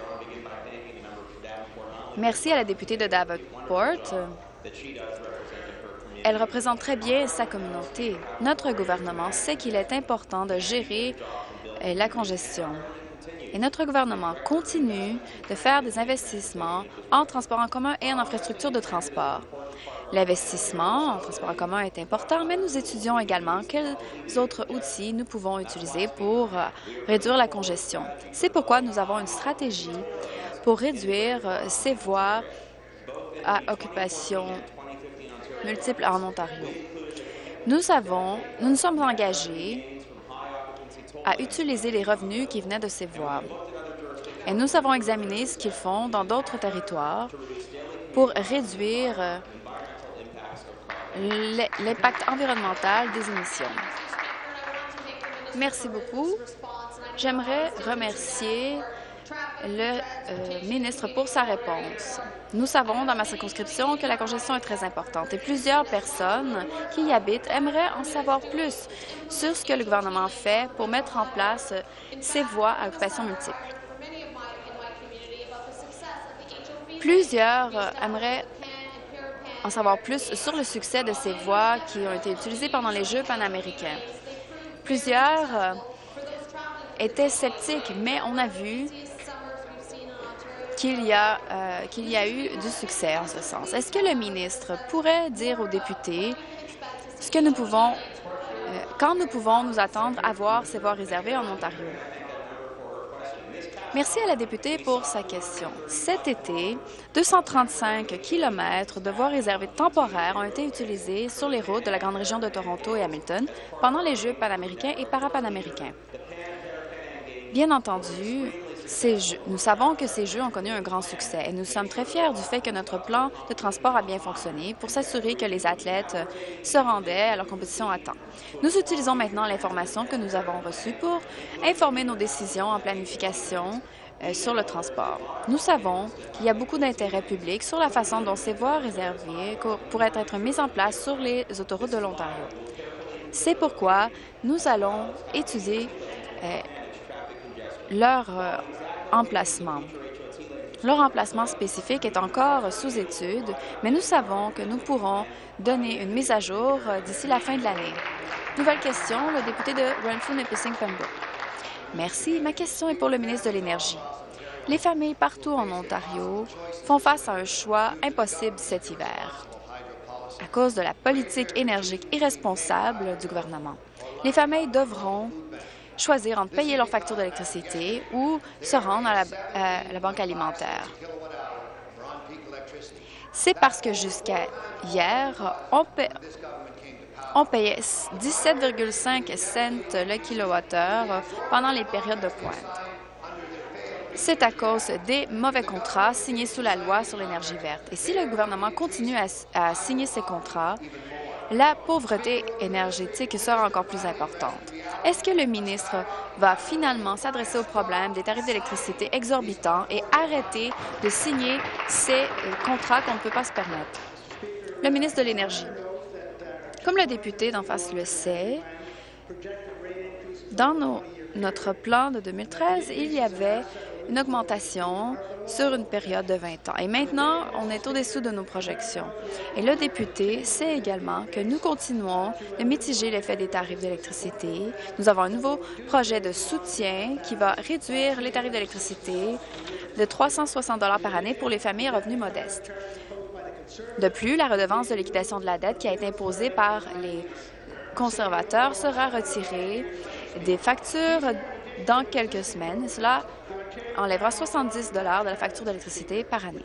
Merci à la députée de Davenport. Elle représente très bien sa communauté. Notre gouvernement sait qu'il est important de gérer euh, la congestion. Et notre gouvernement continue de faire des investissements en transport en commun et en infrastructure de transport. L'investissement en transport en commun est important, mais nous étudions également quels autres outils nous pouvons utiliser pour euh, réduire la congestion. C'est pourquoi nous avons une stratégie pour réduire euh, ces voies à occupation multiples en Ontario. Nous avons, nous nous sommes engagés à utiliser les revenus qui venaient de ces voies. Et nous avons examiné ce qu'ils font dans d'autres territoires pour réduire euh, l'impact environnemental des émissions. Merci beaucoup. J'aimerais remercier le euh, ministre pour sa réponse. Nous savons dans ma circonscription que la congestion est très importante et plusieurs personnes qui y habitent aimeraient en savoir plus sur ce que le gouvernement fait pour mettre en place ces voies à occupation multiple. Plusieurs euh, aimeraient en savoir plus sur le succès de ces voies qui ont été utilisées pendant les Jeux panaméricains. Plusieurs euh, étaient sceptiques, mais on a vu qu'il y a, euh, qu'il y a eu du succès en ce sens. Est-ce que le ministre pourrait dire aux députés ce que nous pouvons, euh, quand nous pouvons nous attendre à voir ces voies réservées en Ontario? Merci à la députée pour sa question. Cet été, deux cent trente-cinq kilomètres de voies réservées temporaires ont été utilisées sur les routes de la grande région de Toronto et Hamilton pendant les Jeux panaméricains et parapanaméricains. Bien entendu, ces jeux, nous savons que ces Jeux ont connu un grand succès et nous sommes très fiers du fait que notre plan de transport a bien fonctionné pour s'assurer que les athlètes se rendaient à leur compétition à temps. Nous utilisons maintenant l'information que nous avons reçue pour informer nos décisions en planification euh, sur le transport. Nous savons qu'il y a beaucoup d'intérêt public sur la façon dont ces voies réservées pourraient être mises en place sur les autoroutes de l'Ontario. C'est pourquoi nous allons étudier euh, leur euh, emplacement. Leur emplacement spécifique est encore sous étude, mais nous savons que nous pourrons donner une mise à jour euh, d'ici la fin de l'année. Nouvelle question, le député de Renfrew-Nipissing-Pembroke. Merci. Ma question est pour le ministre de l'Énergie. Les familles partout en Ontario font face à un choix impossible cet hiver à cause de la politique énergique irresponsable du gouvernement. Les familles devront choisir entre payer leur facture d'électricité ou se rendre à la, à la banque alimentaire. C'est parce que jusqu'à hier, on, paie, on payait dix-sept virgule cinq cents le kilowattheure pendant les périodes de pointe. C'est à cause des mauvais contrats signés sous la loi sur l'énergie verte. Et si le gouvernement continue à, à signer ces contrats, la pauvreté énergétique sera encore plus importante. Est-ce que le ministre va finalement s'adresser au problème des tarifs d'électricité exorbitants et arrêter de signer ces contrats qu'on ne peut pas se permettre? Le ministre de l'Énergie. Comme le député d'en face le sait, dans nos, notre plan de deux mille treize, il y avait une augmentation sur une période de vingt ans. Et maintenant, on est au-dessous de nos projections. Et le député sait également que nous continuons de mitiger l'effet des tarifs d'électricité. Nous avons un nouveau projet de soutien qui va réduire les tarifs d'électricité de trois cent soixante dollars par année pour les familles à revenus modestes. De plus, la redevance de liquidation de la dette qui a été imposée par les conservateurs sera retirée des factures dans quelques semaines. Cela enlèvera soixante-dix dollars de la facture d'électricité par année.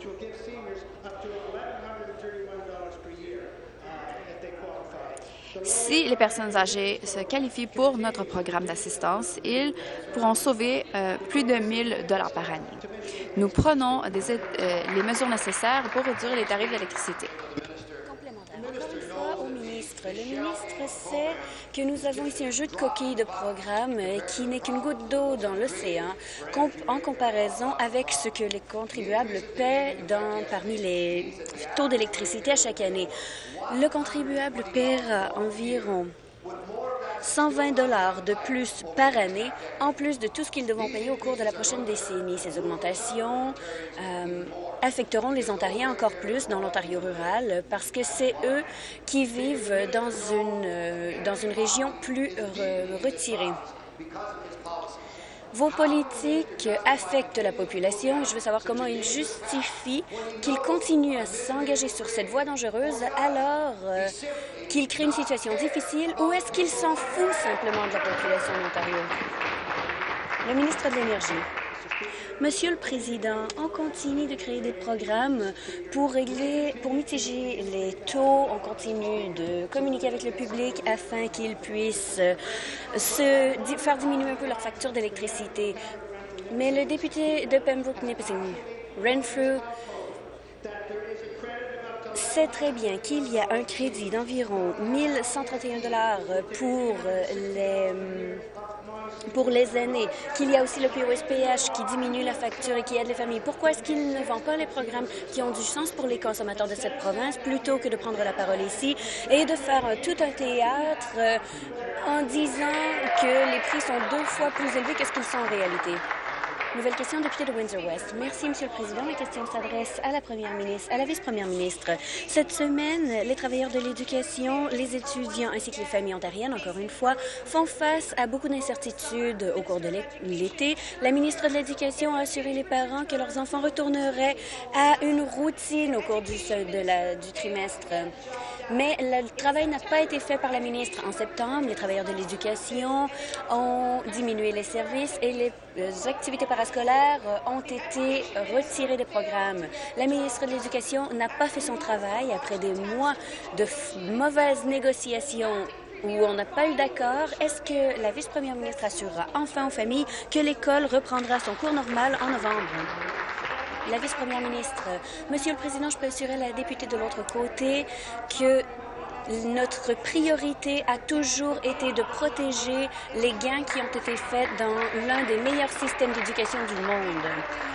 Si les personnes âgées se qualifient pour notre programme d'assistance, ils pourront sauver euh, plus de mille dollars par année. Nous prenons des, euh, les mesures nécessaires pour réduire les tarifs d'électricité. Encore une fois, au ministre. Le ministre sait que nous avons ici un jeu de coquilles de programme qui n'est qu'une goutte d'eau dans l'océan comp en comparaison avec ce que les contribuables paient dans, parmi les taux d'électricité à chaque année. Le contribuable paiera environ cent vingt dollars de plus par année, en plus de tout ce qu'ils devront payer au cours de la prochaine décennie. Ces augmentations euh, affecteront les Ontariens encore plus dans l'Ontario rural parce que c'est eux qui vivent dans une, euh, dans une région plus re retirée. Vos politiques affectent la population et je veux savoir comment ils justifient qu'ils continuent à s'engager sur cette voie dangereuse alors euh, qu'ils créent une situation difficile ou est-ce qu'ils s'en foutent simplement de la population d'Ontario? Le ministre de l'Énergie. Monsieur le Président, on continue de créer des programmes pour régler, pour mitiger les taux. On continue de communiquer avec le public afin qu'ils puissent se faire diminuer un peu leur facture d'électricité. Mais le député de Pembroke-Nipissing, Renfrew, sait très bien qu'il y a un crédit d'environ mille cent trente et un dollars pour les pour les aînés, qu'il y a aussi le P O S P H qui diminue la facture et qui aide les familles. Pourquoi est-ce qu'il ne vend pas les programmes qui ont du sens pour les consommateurs de cette province plutôt que de prendre la parole ici et de faire euh, tout un théâtre euh, en disant que les prix sont deux fois plus élevés que ce qu'ils sont en réalité? Nouvelle question, député de Windsor-West. Merci, Monsieur le Président. La question s'adresse à la Première ministre, à la Vice-Première ministre. Cette semaine, les travailleurs de l'éducation, les étudiants ainsi que les familles ontariennes, encore une fois, font face à beaucoup d'incertitudes au cours de l'été. La ministre de l'Éducation a assuré les parents que leurs enfants retourneraient à une routine au cours du, de la, du trimestre. Mais le travail n'a pas été fait par la ministre. En septembre, les travailleurs de l'éducation ont diminué les services et les activités parascolaires ont été retirées des programmes. La ministre de l'Éducation n'a pas fait son travail après des mois de mauvaises négociations où on n'a pas eu d'accord. Est-ce que la vice-première ministre assurera enfin aux familles que l'école reprendra son cours normal en novembre? La vice-première ministre. Monsieur le Président, je peux assurer la députée de l'autre côté que notre priorité a toujours été de protéger les gains qui ont été faits dans l'un des meilleurs systèmes d'éducation du monde.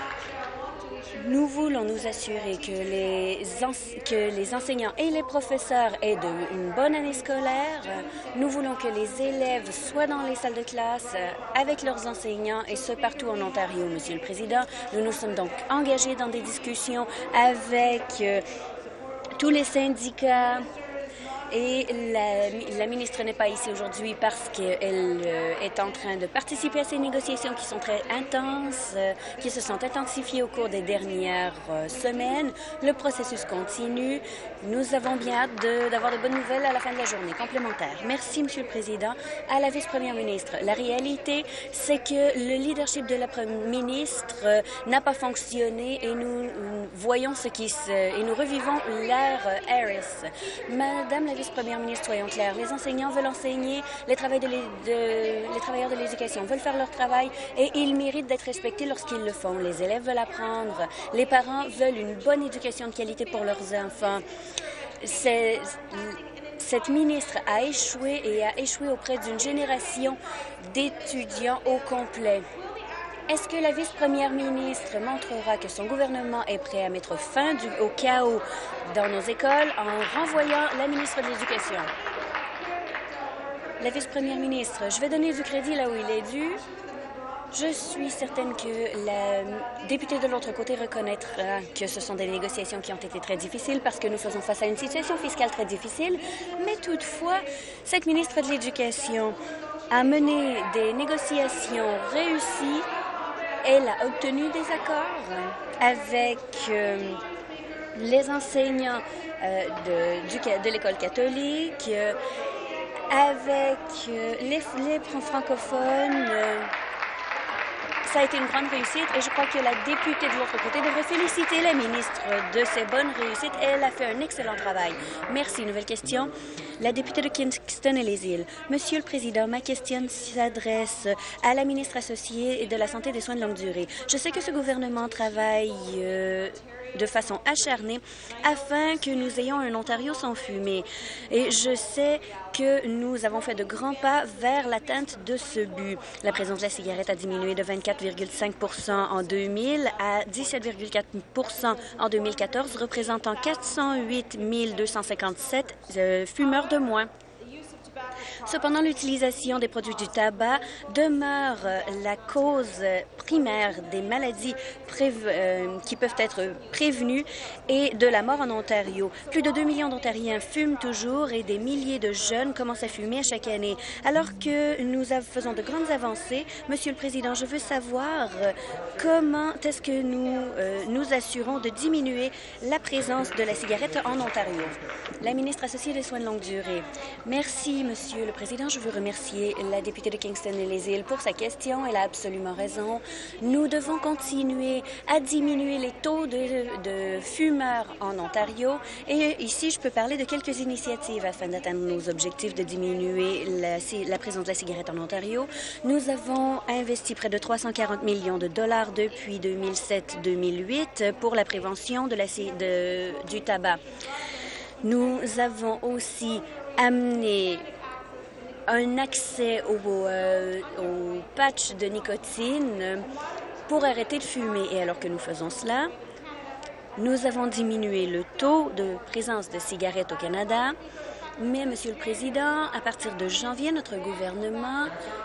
Nous voulons nous assurer que les, que les enseignants et les professeurs aient de, une bonne année scolaire. Nous voulons que les élèves soient dans les salles de classe avec leurs enseignants et ce partout en Ontario, Monsieur le Président. Nous nous sommes donc engagés dans des discussions avec euh, tous les syndicats. Et la, la ministre n'est pas ici aujourd'hui parce qu'elle euh, est en train de participer à ces négociations qui sont très intenses, euh, qui se sont intensifiées au cours des dernières euh, semaines. Le processus continue. Nous avons bien hâte d'avoir de, de bonnes nouvelles à la fin de la journée. Complémentaire. Merci, Monsieur le Président. À la vice-première ministre, la réalité, c'est que le leadership de la première ministre euh, n'a pas fonctionné et nous, nous voyons ce qui se... et nous revivons l'ère euh, Harris. Madame la vice-première ministre, soyons clairs, les enseignants veulent enseigner, les, de de, les travailleurs de l'éducation veulent faire leur travail et ils méritent d'être respectés lorsqu'ils le font. Les élèves veulent apprendre, les parents veulent une bonne éducation de qualité pour leurs enfants. Cette ministre a échoué et a échoué auprès d'une génération d'étudiants au complet. Est-ce que la vice-première ministre montrera que son gouvernement est prêt à mettre fin du, au chaos dans nos écoles en renvoyant la ministre de l'Éducation? La vice-première ministre, je vais donner du crédit là où il est dû. Je suis certaine que la députée de l'autre côté reconnaîtra que ce sont des négociations qui ont été très difficiles parce que nous faisons face à une situation fiscale très difficile. Mais toutefois, cette ministre de l'Éducation a mené des négociations réussies. Elle a obtenu des accords avec euh, les enseignants euh, de, du, de l'école catholique, euh, avec euh, les, les francophones. Euh, ça a été une grande réussite et je crois que la députée de l'autre côté devrait féliciter la ministre de ses bonnes réussites. Elle a fait un excellent travail. Merci. Nouvelle question. La députée de Kingston et les Îles. Monsieur le Président, ma question s'adresse à la ministre associée de la Santé et des soins de longue durée. Je sais que ce gouvernement travaille euh, de façon acharnée afin que nous ayons un Ontario sans fumée. Et je sais que nous avons fait de grands pas vers l'atteinte de ce but. La présence de la cigarette a diminué de vingt-quatre virgule cinq pour cent en deux mille à dix-sept virgule quatre pour cent en deux mille quatorze, représentant quatre cent huit mille deux cent cinquante-sept euh, fumeurs de moins. Cependant, l'utilisation des produits du tabac demeure la cause primaire des maladies euh, qui peuvent être prévenues et de la mort en Ontario. Plus de deux millions d'Ontariens fument toujours et des milliers de jeunes commencent à fumer à chaque année. Alors que nous faisons de grandes avancées, Monsieur le Président, je veux savoir comment est-ce que nous euh, nous assurons de diminuer la présence de la cigarette en Ontario. La ministre associée des soins de longue durée. Merci, Monsieur le Président. Je veux remercier la députée de Kingston et les Îles pour sa question. Elle a absolument raison. Nous devons continuer à diminuer les taux de, de fumeurs en Ontario. Et ici, je peux parler de quelques initiatives afin d'atteindre nos objectifs de diminuer la, la présence de la cigarette en Ontario. Nous avons investi près de trois cent quarante millions de dollars depuis deux mille sept deux mille huit pour la prévention de la, de, du tabac. Nous avons aussi amené un accès au, euh, au patch de nicotine pour arrêter de fumer. Et alors que nous faisons cela, nous avons diminué le taux de présence de cigarettes au Canada. Mais, Monsieur le Président, à partir de janvier, notre gouvernement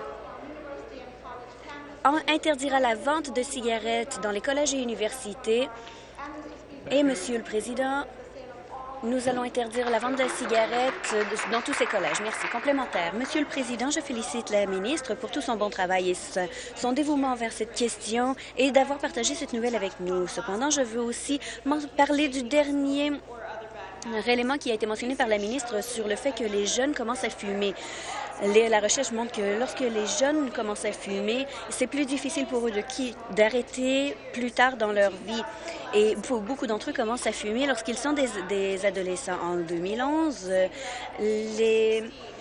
interdira la vente de cigarettes dans les collèges et universités. Et, Monsieur le Président, nous allons interdire la vente de cigarettes dans tous ces collèges. Merci. Complémentaire. Monsieur le Président, je félicite la ministre pour tout son bon travail et son dévouement envers cette question et d'avoir partagé cette nouvelle avec nous. Cependant, je veux aussi parler du dernier élément qui a été mentionné par la ministre sur le fait que les jeunes commencent à fumer. Les, la recherche montre que lorsque les jeunes commencent à fumer, c'est plus difficile pour eux de d'arrêter plus tard dans leur vie. Et pour beaucoup d'entre eux commencent à fumer lorsqu'ils sont des, des adolescents. En deux mille onze, les...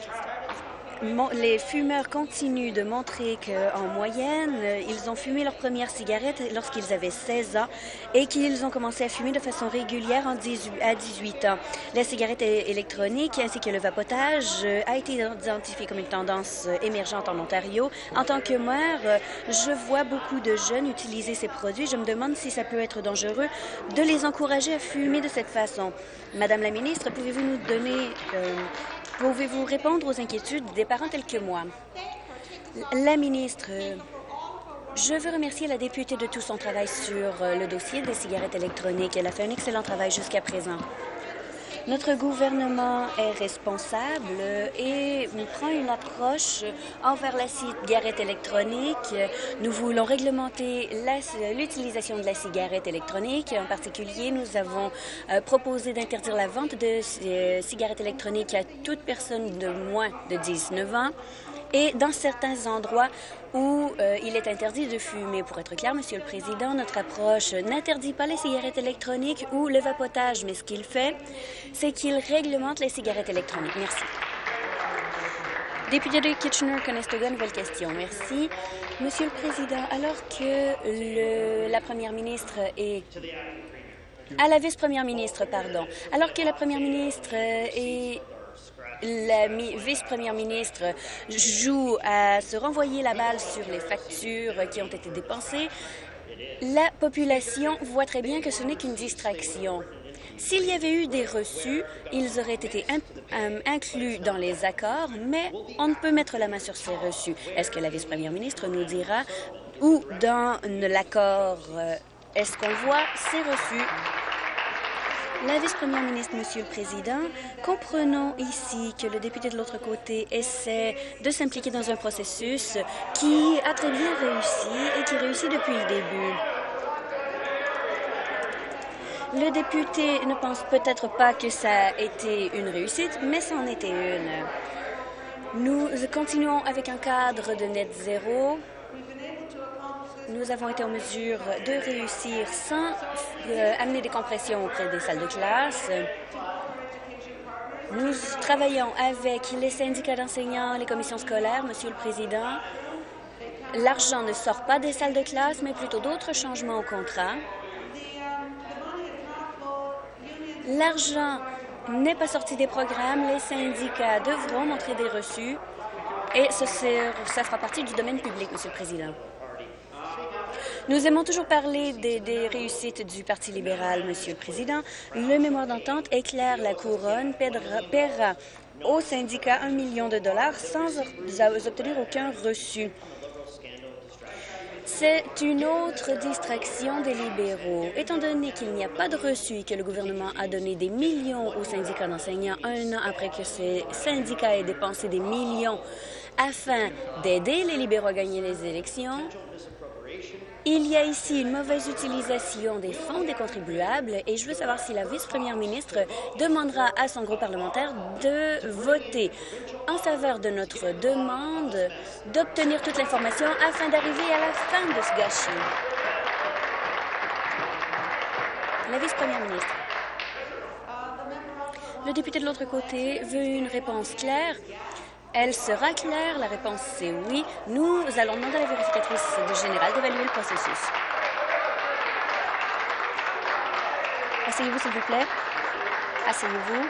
Les fumeurs continuent de montrer qu'en moyenne, ils ont fumé leur première cigarette lorsqu'ils avaient seize ans et qu'ils ont commencé à fumer de façon régulière en dix-huit, à dix-huit ans. La cigarette électronique ainsi que le vapotage a été identifié comme une tendance émergente en Ontario. En tant que maire, je vois beaucoup de jeunes utiliser ces produits. Je me demande si ça peut être dangereux de les encourager à fumer de cette façon. Madame la ministre, pouvez-vous nous donner... Euh, Pouvez-vous répondre aux inquiétudes des parents tels que moi? La ministre, je veux remercier la députée de tout son travail sur le dossier des cigarettes électroniques. Elle a fait un excellent travail jusqu'à présent. Notre gouvernement est responsable et prend une approche envers la cigarette électronique. Nous voulons réglementer l'utilisation de la cigarette électronique. En particulier, nous avons euh, proposé d'interdire la vente de euh, cigarettes électroniques à toute personne de moins de dix-neuf ans. Et dans certains endroits où euh, il est interdit de fumer. Pour être clair, Monsieur le Président, notre approche n'interdit pas les cigarettes électroniques ou le vapotage, mais ce qu'il fait, c'est qu'il réglemente les cigarettes électroniques. Merci. Député de Kitchener-Conestoga, nouvelle question. Merci. Monsieur le Président, alors que le, la Première ministre est... À la vice-première ministre, pardon. Alors que la Première ministre est... La vice-première ministre joue à se renvoyer la balle sur les factures qui ont été dépensées, la population voit très bien que ce n'est qu'une distraction. S'il y avait eu des reçus, ils auraient été in inclus dans les accords, mais on ne peut mettre la main sur ces reçus. Est-ce que la vice-première ministre nous dira où dans l'accord est-ce qu'on voit ces reçus? La vice-première ministre, Monsieur le Président, comprenons ici que le député de l'autre côté essaie de s'impliquer dans un processus qui a très bien réussi et qui réussit depuis le début. Le député ne pense peut-être pas que ça a été une réussite, mais ça en était une. Nous continuons avec un cadre de net zéro. nous avons été en mesure de réussir sans euh, amener des compressions auprès des salles de classe. Nous travaillons avec les syndicats d'enseignants, les commissions scolaires, Monsieur le Président. L'argent ne sort pas des salles de classe, mais plutôt d'autres changements au contrat. L'argent n'est pas sorti des programmes. Les syndicats devront montrer des reçus et ce, ça fera partie du domaine public, Monsieur le Président. Nous aimons toujours parler des, des réussites du Parti libéral, Monsieur le Président. Le mémoire d'entente éclaire la couronne, paiera, paiera aux syndicats un million de dollars sans obtenir aucun reçu. C'est une autre distraction des libéraux. Étant donné qu'il n'y a pas de reçu et que le gouvernement a donné des millions aux syndicats d'enseignants un an après que ces syndicats aient dépensé des millions afin d'aider les libéraux à gagner les élections, il y a ici une mauvaise utilisation des fonds des contribuables et je veux savoir si la vice-première ministre demandera à son groupe parlementaire de voter en faveur de notre demande d'obtenir toute l'information afin d'arriver à la fin de ce gâchis. La vice-première ministre. Le député de l'autre côté veut une réponse claire. Elle sera claire. La réponse, c'est oui. Nous allons demander à la vérificatrice générale d'évaluer le processus. Asseyez-vous, s'il vous plaît. Asseyez-vous.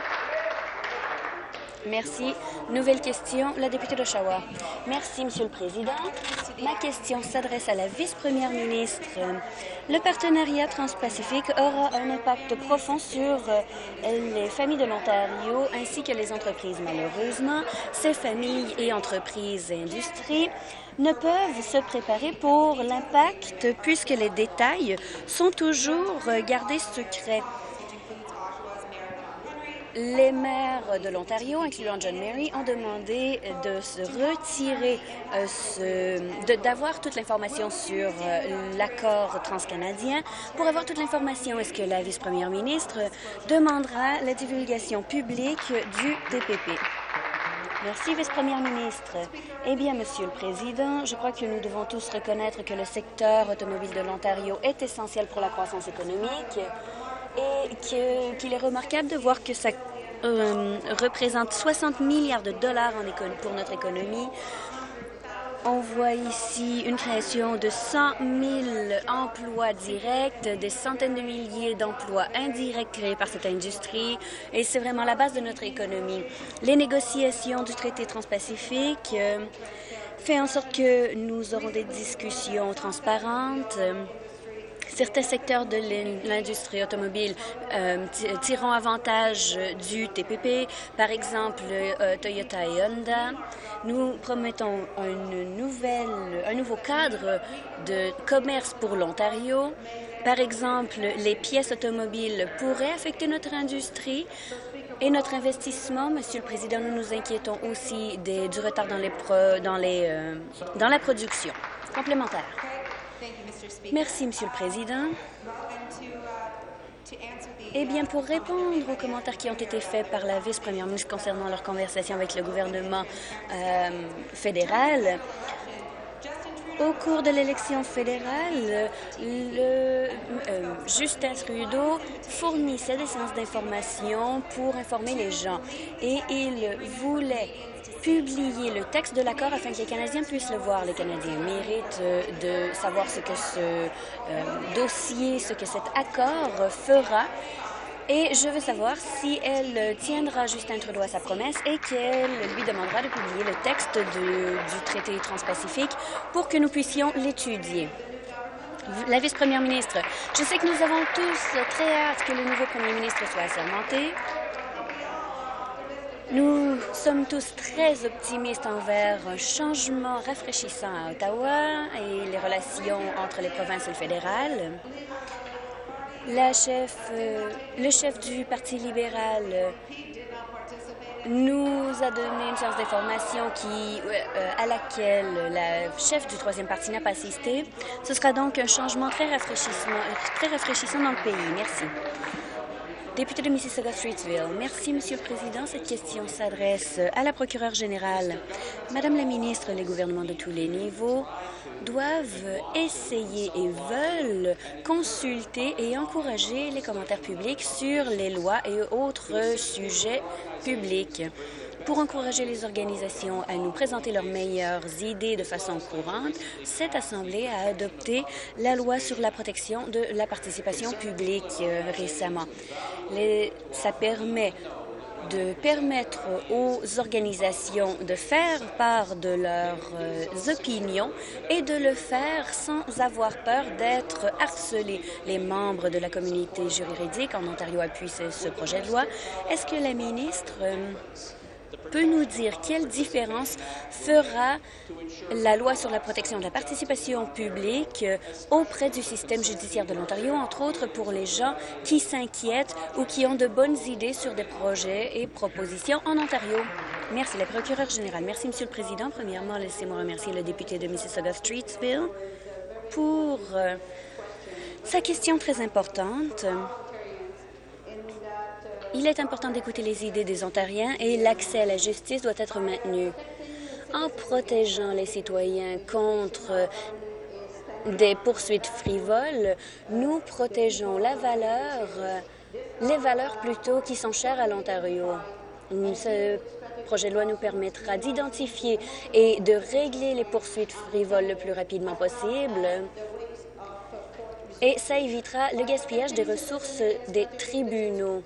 Merci. Nouvelle question, la députée d'Oshawa. Merci, Monsieur le Président. Ma question s'adresse à la vice-première ministre. Le partenariat transpacifique aura un impact profond sur les familles de l'Ontario ainsi que les entreprises. Malheureusement, ces familles et entreprises et industries ne peuvent se préparer pour l'impact puisque les détails sont toujours gardés secrets. Les maires de l'Ontario, incluant John Mary, ont demandé de se retirer, euh, ce, d'avoir toute l'information sur euh, l'accord transcanadien. Pour avoir toute l'information, est-ce que la vice-première ministre demandera la divulgation publique du T P P? Merci, vice-première ministre. Eh bien, Monsieur le Président, je crois que nous devons tous reconnaître que le secteur automobile de l'Ontario est essentiel pour la croissance économique. Et qu'il qu est remarquable de voir que ça euh, représente soixante milliards de dollars en pour notre économie. On voit ici une création de cent mille emplois directs, des centaines de milliers d'emplois indirects créés par cette industrie, et c'est vraiment la base de notre économie. Les négociations du traité transpacifique euh, font en sorte que nous aurons des discussions transparentes. Certains secteurs de l'industrie automobile euh, tireront avantage du T P P, par exemple euh, Toyota et Honda. Nous promettons une nouvelle, un nouveau cadre de commerce pour l'Ontario. Par exemple, les pièces automobiles pourraient affecter notre industrie et notre investissement. Monsieur le Président, nous nous inquiétons aussi des, du retard dans, les pro, dans, les, euh, dans la production complémentaire. Merci, Monsieur le Président. Eh bien, pour répondre aux commentaires qui ont été faits par la vice-première ministre concernant leur conversation avec le gouvernement euh, fédéral, au cours de l'élection fédérale, le euh, Justin Trudeau fournissait des séances d'information pour informer les gens et il voulait publier le texte de l'accord afin que les Canadiens puissent le voir. Les Canadiens méritent de savoir ce que ce euh, dossier, ce que cet accord fera. Et je veux savoir si elle tiendra Justin Trudeau à sa promesse et qu'elle lui demandera de publier le texte de, du traité transpacifique pour que nous puissions l'étudier. La vice-première ministre, je sais que nous avons tous très hâte que le nouveau premier ministre soit assermenté. Nous sommes tous très optimistes envers un changement rafraîchissant à Ottawa et les relations entre les provinces et le fédéral. La chef, euh, le chef du Parti libéral euh, nous a donné une séance d'information qui, euh, à laquelle la chef du troisième parti n'a pas assisté. Ce sera donc un changement très rafraîchissant, très rafraîchissant dans le pays. Merci. Député de Mississauga-Streetsville. Merci, Monsieur le Président. Cette question s'adresse à la procureure générale. Madame la ministre, les gouvernements de tous les niveaux doivent essayer et veulent consulter et encourager les commentaires publics sur les lois et autres sujets publics. Pour encourager les organisations à nous présenter leurs meilleures idées de façon courante, cette Assemblée a adopté la loi sur la protection de la participation publique euh, récemment. Les, ça permet de permettre aux organisations de faire part de leurs euh, opinions et de le faire sans avoir peur d'être harcelés. Les membres de la communauté juridique en Ontario appuient ce, ce projet de loi. Est-ce que la ministre euh, peut nous dire quelle différence fera la loi sur la protection de la participation publique auprès du système judiciaire de l'Ontario, entre autres pour les gens qui s'inquiètent ou qui ont de bonnes idées sur des projets et propositions en Ontario? Merci, la procureure générale. Merci, Monsieur le Président. Premièrement, laissez-moi remercier le député de Mississauga-Streetsville pour euh, sa question très importante. Il est important d'écouter les idées des Ontariens et l'accès à la justice doit être maintenu. En protégeant les citoyens contre des poursuites frivoles, nous protégeons la valeur, les valeurs plutôt qui sont chères à l'Ontario. Ce projet de loi nous permettra d'identifier et de régler les poursuites frivoles le plus rapidement possible. Et ça évitera le gaspillage des ressources des tribunaux.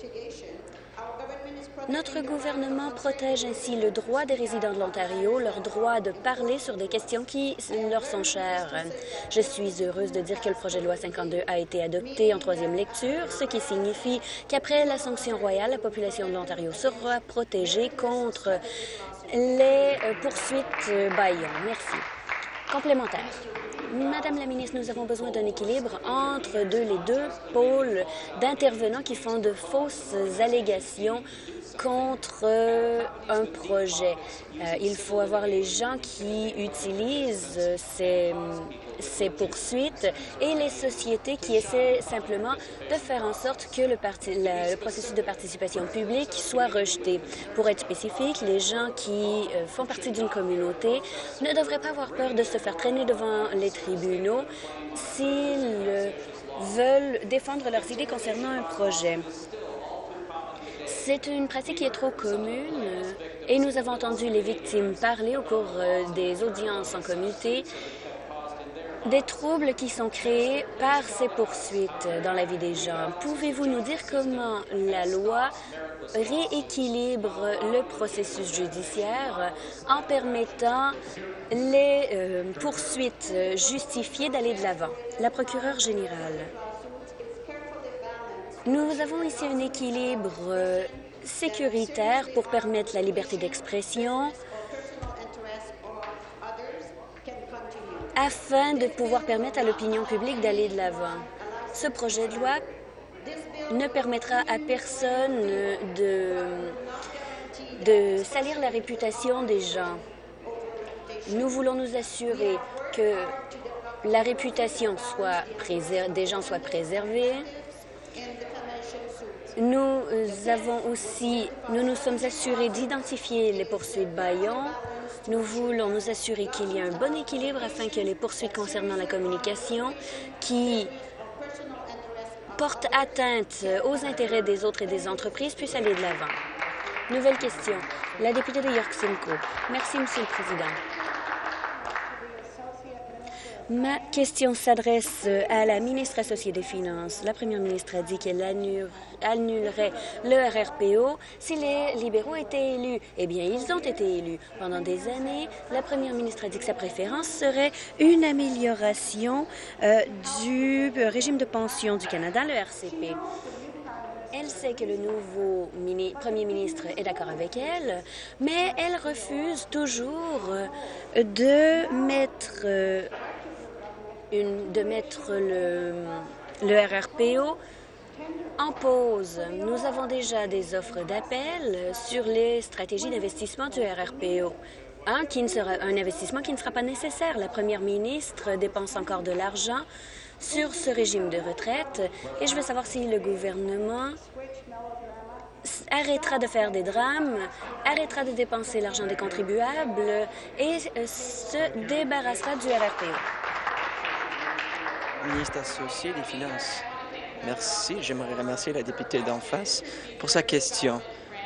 Notre gouvernement protège ainsi le droit des résidents de l'Ontario, leur droit de parler sur des questions qui leur sont chères. Je suis heureuse de dire que le projet de loi cinquante-deux a été adopté en troisième lecture, ce qui signifie qu'après la sanction royale, la population de l'Ontario sera protégée contre les poursuites bâillons. Merci. Complémentaire. Madame la ministre, nous avons besoin d'un équilibre entre deux, les deux pôles d'intervenants qui font de fausses allégations contre euh, un projet. Euh, il faut avoir les gens qui utilisent euh, ces, ces poursuites et les sociétés qui essaient simplement de faire en sorte que le, parti, la, le processus de participation publique soit rejeté. Pour être spécifique, les gens qui euh, font partie d'une communauté ne devraient pas avoir peur de se faire traîner devant les tribunaux s'ils euh, veulent défendre leurs idées concernant un projet. C'est une pratique qui est trop commune et nous avons entendu les victimes parler au cours des audiences en comité des troubles qui sont créés par ces poursuites dans la vie des gens. Pouvez-vous nous dire comment la loi rééquilibre le processus judiciaire en permettant les euh, poursuites justifiées d'aller de l'avant? La procureure générale. Nous avons ici un équilibre euh, sécuritaire pour permettre la liberté d'expression afin de pouvoir permettre à l'opinion publique d'aller de l'avant. Ce projet de loi ne permettra à personne de, de salir la réputation des gens. Nous voulons nous assurer que la réputation soit préser- des gens soit préservée. Nous avons aussi, nous nous sommes assurés d'identifier les poursuites bâillons. Nous voulons nous assurer qu'il y a un bon équilibre afin que les poursuites concernant la communication qui portent atteinte aux intérêts des autres et des entreprises puissent aller de l'avant. Nouvelle question. La députée de York Simcoe. Merci, Monsieur le Président. Ma question s'adresse à la ministre associée des Finances. La première ministre a dit qu'elle annulerait le R R P O si les libéraux étaient élus. Eh bien, ils ont été élus. Pendant des années, la première ministre a dit que sa préférence serait une amélioration euh, du régime de pension du Canada, le R C P. Elle sait que le nouveau mini premier ministre est d'accord avec elle, mais elle refuse toujours de mettre... Euh, Une, de mettre le, le R R P O en pause. Nous avons déjà des offres d'appel sur les stratégies d'investissement du R R P O. Un, qui ne sera, un investissement qui ne sera pas nécessaire. La première ministre dépense encore de l'argent sur ce régime de retraite et je veux savoir si le gouvernement arrêtera de faire des drames, arrêtera de dépenser l'argent des contribuables et se débarrassera du R R P O. Ministre associé des Finances. Merci. J'aimerais remercier la députée d'en face pour sa question.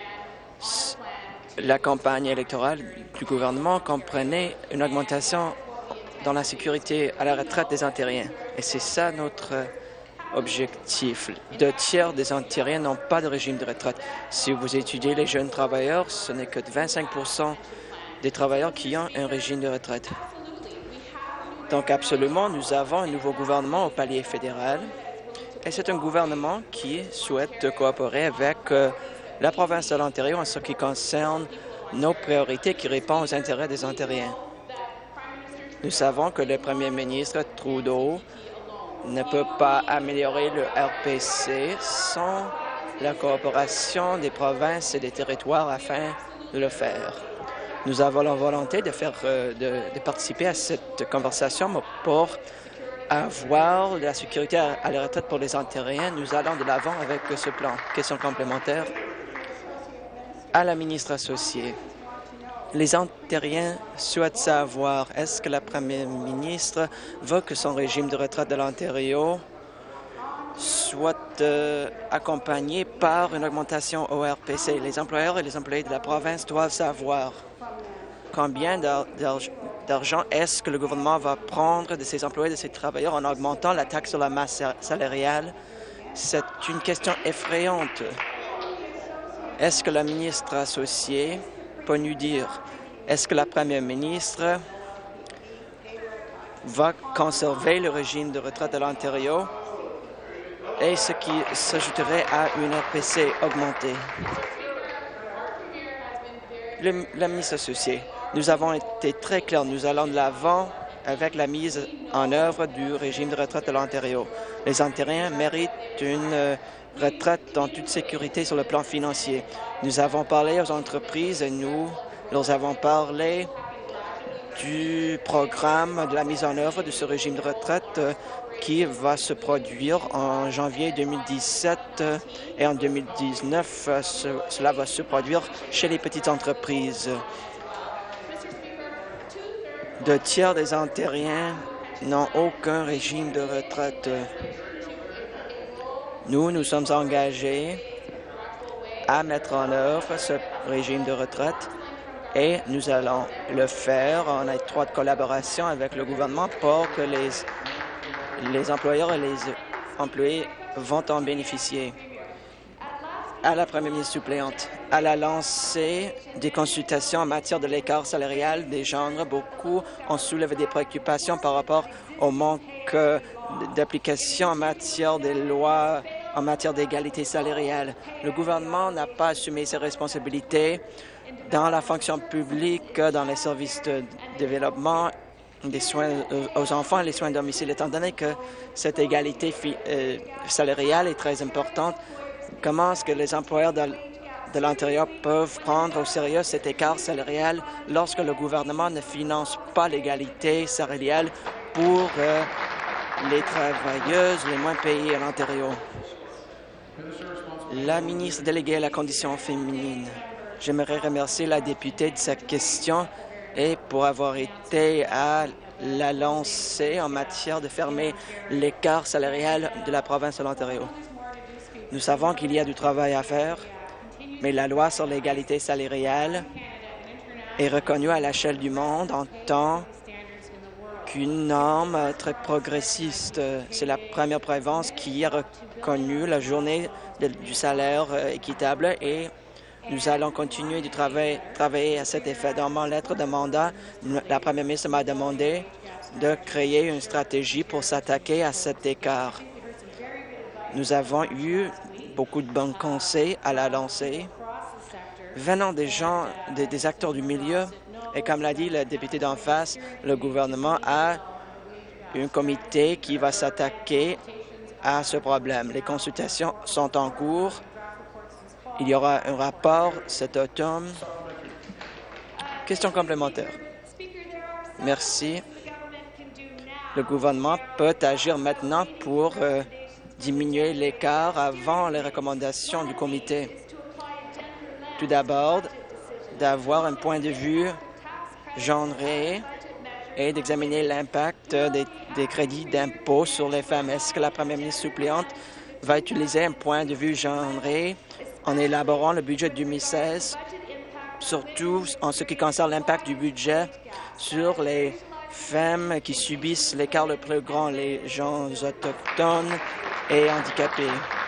La campagne électorale du gouvernement comprenait une augmentation dans la sécurité à la retraite des Ontariens. Et c'est ça notre objectif. Deux tiers des Ontariens n'ont pas de régime de retraite. Si vous étudiez les jeunes travailleurs, ce n'est que vingt-cinq pour cent des travailleurs qui ont un régime de retraite. Donc, absolument, nous avons un nouveau gouvernement au palier fédéral et c'est un gouvernement qui souhaite coopérer avec euh, la province de l'Ontario en ce qui concerne nos priorités qui répondent aux intérêts des Ontariens. Nous savons que le premier ministre Trudeau ne peut pas améliorer le R P C sans la coopération des provinces et des territoires afin de le faire. Nous avons la volonté de, faire, euh, de, de participer à cette conversation pour avoir de la sécurité à, à la retraite pour les Ontariens. Nous allons de l'avant avec ce plan. Question complémentaire à la ministre associée. Les Ontariens souhaitent savoir, est-ce que la première ministre veut que son régime de retraite de l'Ontario soit euh, accompagné par une augmentation au R P C? Les employeurs et les employés de la province doivent savoir combien d'argent est-ce que le gouvernement va prendre de ses employés, de ses travailleurs en augmentant la taxe sur la masse salariale. C'est une question effrayante. Est-ce que la ministre associée peut nous dire, est-ce que la première ministre va conserver le régime de retraite de l'Ontario et ce qui s'ajouterait à une R P C augmentée? Le, la ministre associée, nous avons été très clairs. Nous allons de l'avant avec la mise en œuvre du régime de retraite de l'Ontario. Les Ontariens méritent une euh, retraite en toute sécurité sur le plan financier. Nous avons parlé aux entreprises et nous leur avons parlé du programme de la mise en œuvre de ce régime de retraite euh, qui va se produire en janvier deux mille dix-sept euh, et en deux mille dix-neuf. Euh, ce, cela va se produire chez les petites entreprises. Deux tiers des Ontariens n'ont aucun régime de retraite. Nous, nous sommes engagés à mettre en œuvre ce régime de retraite et nous allons le faire en étroite collaboration avec le gouvernement pour que les, les employeurs et les employés vont en bénéficier. À la première ministre suppléante, elle a lancé des consultations en matière de l'écart salarial des genres. Beaucoup ont soulevé des préoccupations par rapport au manque d'application en matière des lois en matière d'égalité salariale. Le gouvernement n'a pas assumé ses responsabilités dans la fonction publique, dans les services de développement, des soins aux enfants et les soins à domicile, étant donné que cette égalité euh, salariale est très importante. Comment est-ce que les employeurs de, de l'Ontario peuvent prendre au sérieux cet écart salarial lorsque le gouvernement ne finance pas l'égalité salariale pour euh, les travailleuses les moins payées à l'Ontario? La ministre déléguée à la condition féminine. J'aimerais remercier la députée de sa question et pour avoir été à la lancée en matière de fermer l'écart salarial de la province de l'Ontario. Nous savons qu'il y a du travail à faire, mais la loi sur l'égalité salariale est reconnue à l'échelle du monde en tant qu'une norme très progressiste. C'est la première province qui a reconnu la journée de, du salaire équitable et nous allons continuer de travailler, travailler à cet effet. Dans mon lettre de mandat, la première ministre m'a demandé de créer une stratégie pour s'attaquer à cet écart. Nous avons eu beaucoup de bons conseils à la lancer, venant des gens, des, des acteurs du milieu. Et comme l'a dit le député d'en face, le gouvernement a un comité qui va s'attaquer à ce problème. Les consultations sont en cours. Il y aura un rapport cet automne. Question complémentaire. Merci. Le gouvernement peut agir maintenant pour euh, diminuer l'écart avant les recommandations du comité. Tout d'abord, d'avoir un point de vue genré et d'examiner l'impact des, des crédits d'impôt sur les femmes. Est-ce que la première ministre suppléante va utiliser un point de vue genré en élaborant le budget deux mille seize, surtout en ce qui concerne l'impact du budget sur les femmes qui subissent l'écart le plus grand, les gens autochtones et handicapés?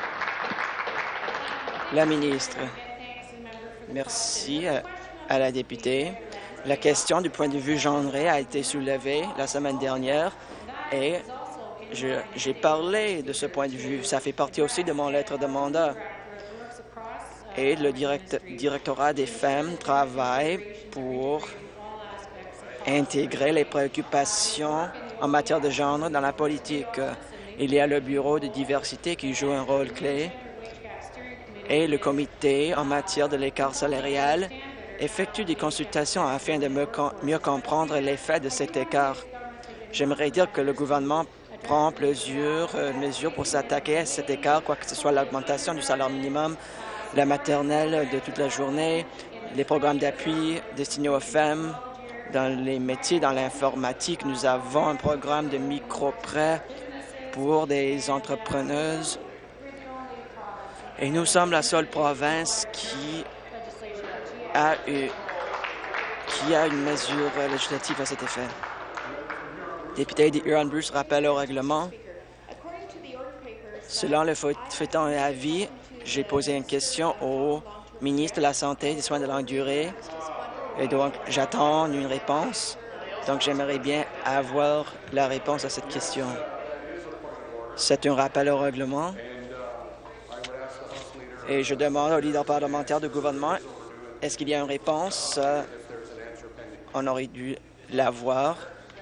La ministre. Merci à la députée. La question du point de vue genré a été soulevée la semaine dernière et j'ai parlé de ce point de vue. Ça fait partie aussi de mon lettre de mandat. Et le direct, directorat des femmes travaille pour intégrer les préoccupations en matière de genre dans la politique. Il y a le bureau de diversité qui joue un rôle clé et le comité en matière de l'écart salarial effectue des consultations afin de mieux comprendre l'effet de cet écart. J'aimerais dire que le gouvernement prend plusieurs euh, mesures pour s'attaquer à cet écart, quoi que ce soit l'augmentation du salaire minimum, la maternelle de toute la journée, les programmes d'appui destinés aux femmes. Dans les métiers, dans l'informatique, nous avons un programme de micro-prêts pour des entrepreneuses. Et nous sommes la seule province qui a, eu, qui a une mesure législative à cet effet. Député des Huron-Bruce rappelle au règlement. Selon le feuilleton et avis, j'ai posé une question au ministre de la Santé et des Soins de longue durée et donc j'attends une réponse. Donc j'aimerais bien avoir la réponse à cette question. C'est un rappel au règlement. Et je demande au leader parlementaire du gouvernement, est-ce qu'il y a une réponse? Euh, on aurait dû l'avoir.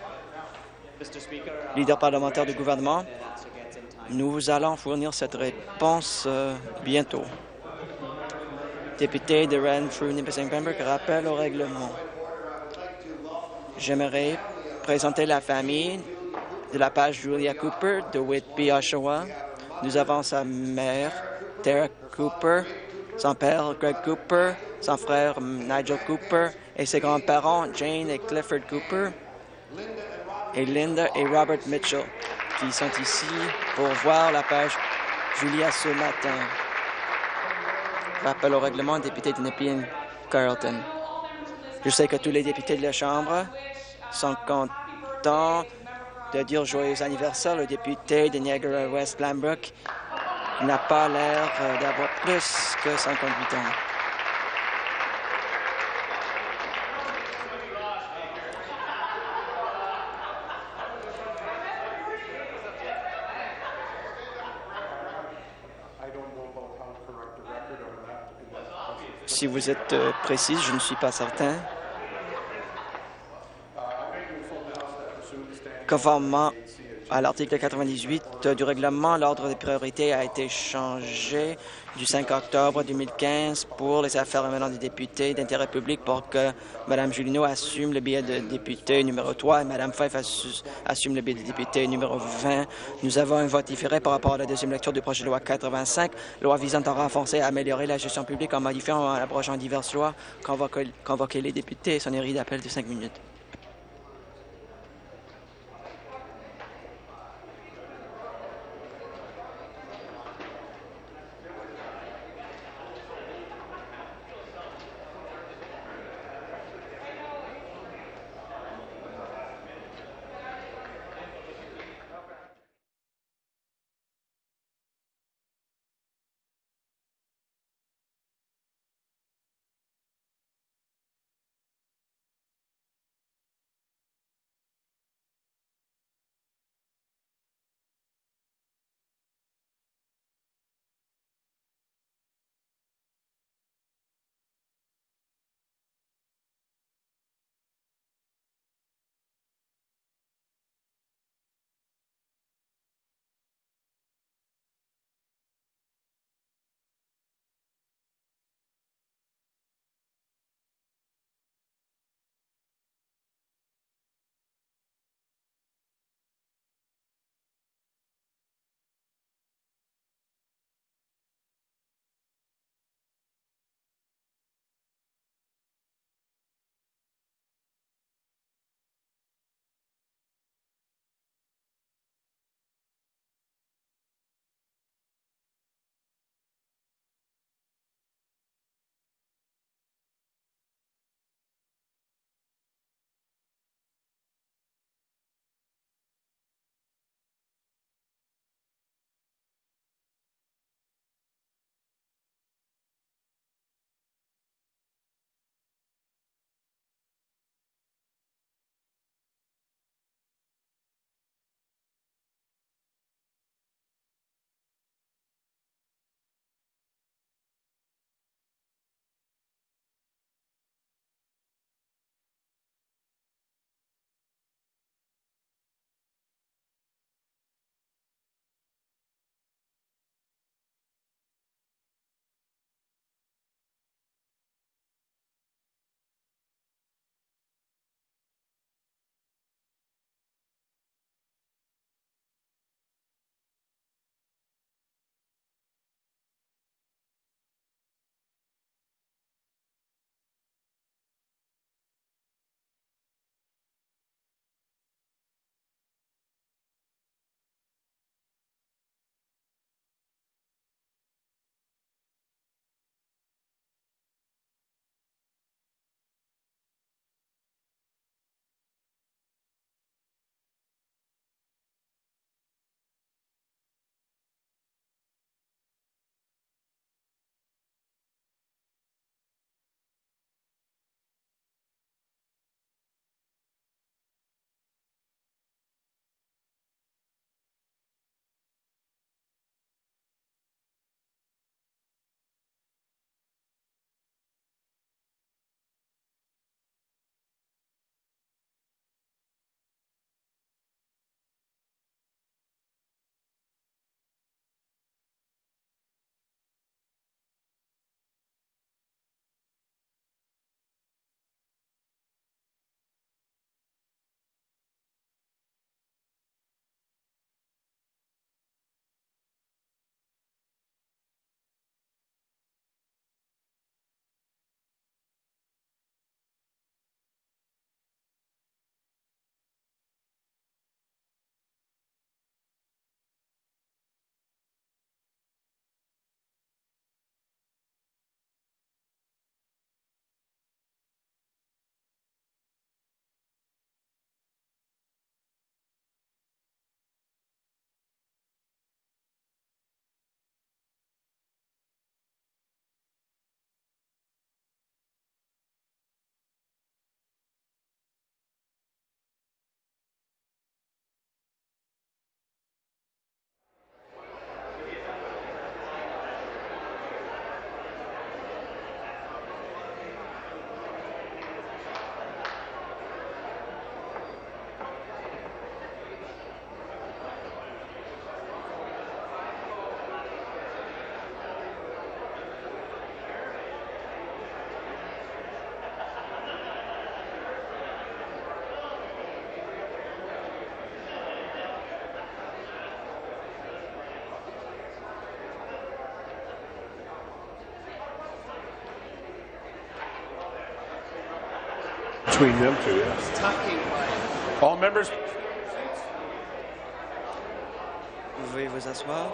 Leader parlementaire du gouvernement, nous allons fournir cette réponse euh, bientôt. Député de Renfrew-Nipissing-Pembroke rappelle au règlement. J'aimerais présenter la famille de la page Julia Cooper de Whitby, Oshawa. Nous avons sa mère, Tara Cooper, son père, Greg Cooper, son frère, Nigel Cooper, et ses grands-parents, Jane et Clifford Cooper, et Linda et Robert Mitchell, qui sont ici pour voir la page Julia ce matin. Rappel au règlement, député de Nepean-Carleton. Je sais que tous les députés de la Chambre sont contents de dire joyeux anniversaire. Le député de Niagara-West Glanbrook n'a pas l'air d'avoir plus que cinquante-huit ans. Si vous êtes euh, précise, je ne suis pas certain. Conformément à l'article quatre-vingt-dix-huit du règlement, l'ordre des priorités a été changé du cinq octobre deux mille quinze pour les affaires émanant des députés d'intérêt public pour que Mme Julineau assume le billet de député numéro trois et Mme Fife assume le billet de député numéro vingt. Nous avons un vote différé par rapport à la deuxième lecture du projet de loi quatre-vingt-cinq, loi visant à renforcer et à améliorer la gestion publique en modifiant ou en abrogeant diverses lois. Convoquer, convoquer les députés. Sonnerie d'appel de cinq minutes. Between them two, yes. All members. Vous pouvez vous asseoir.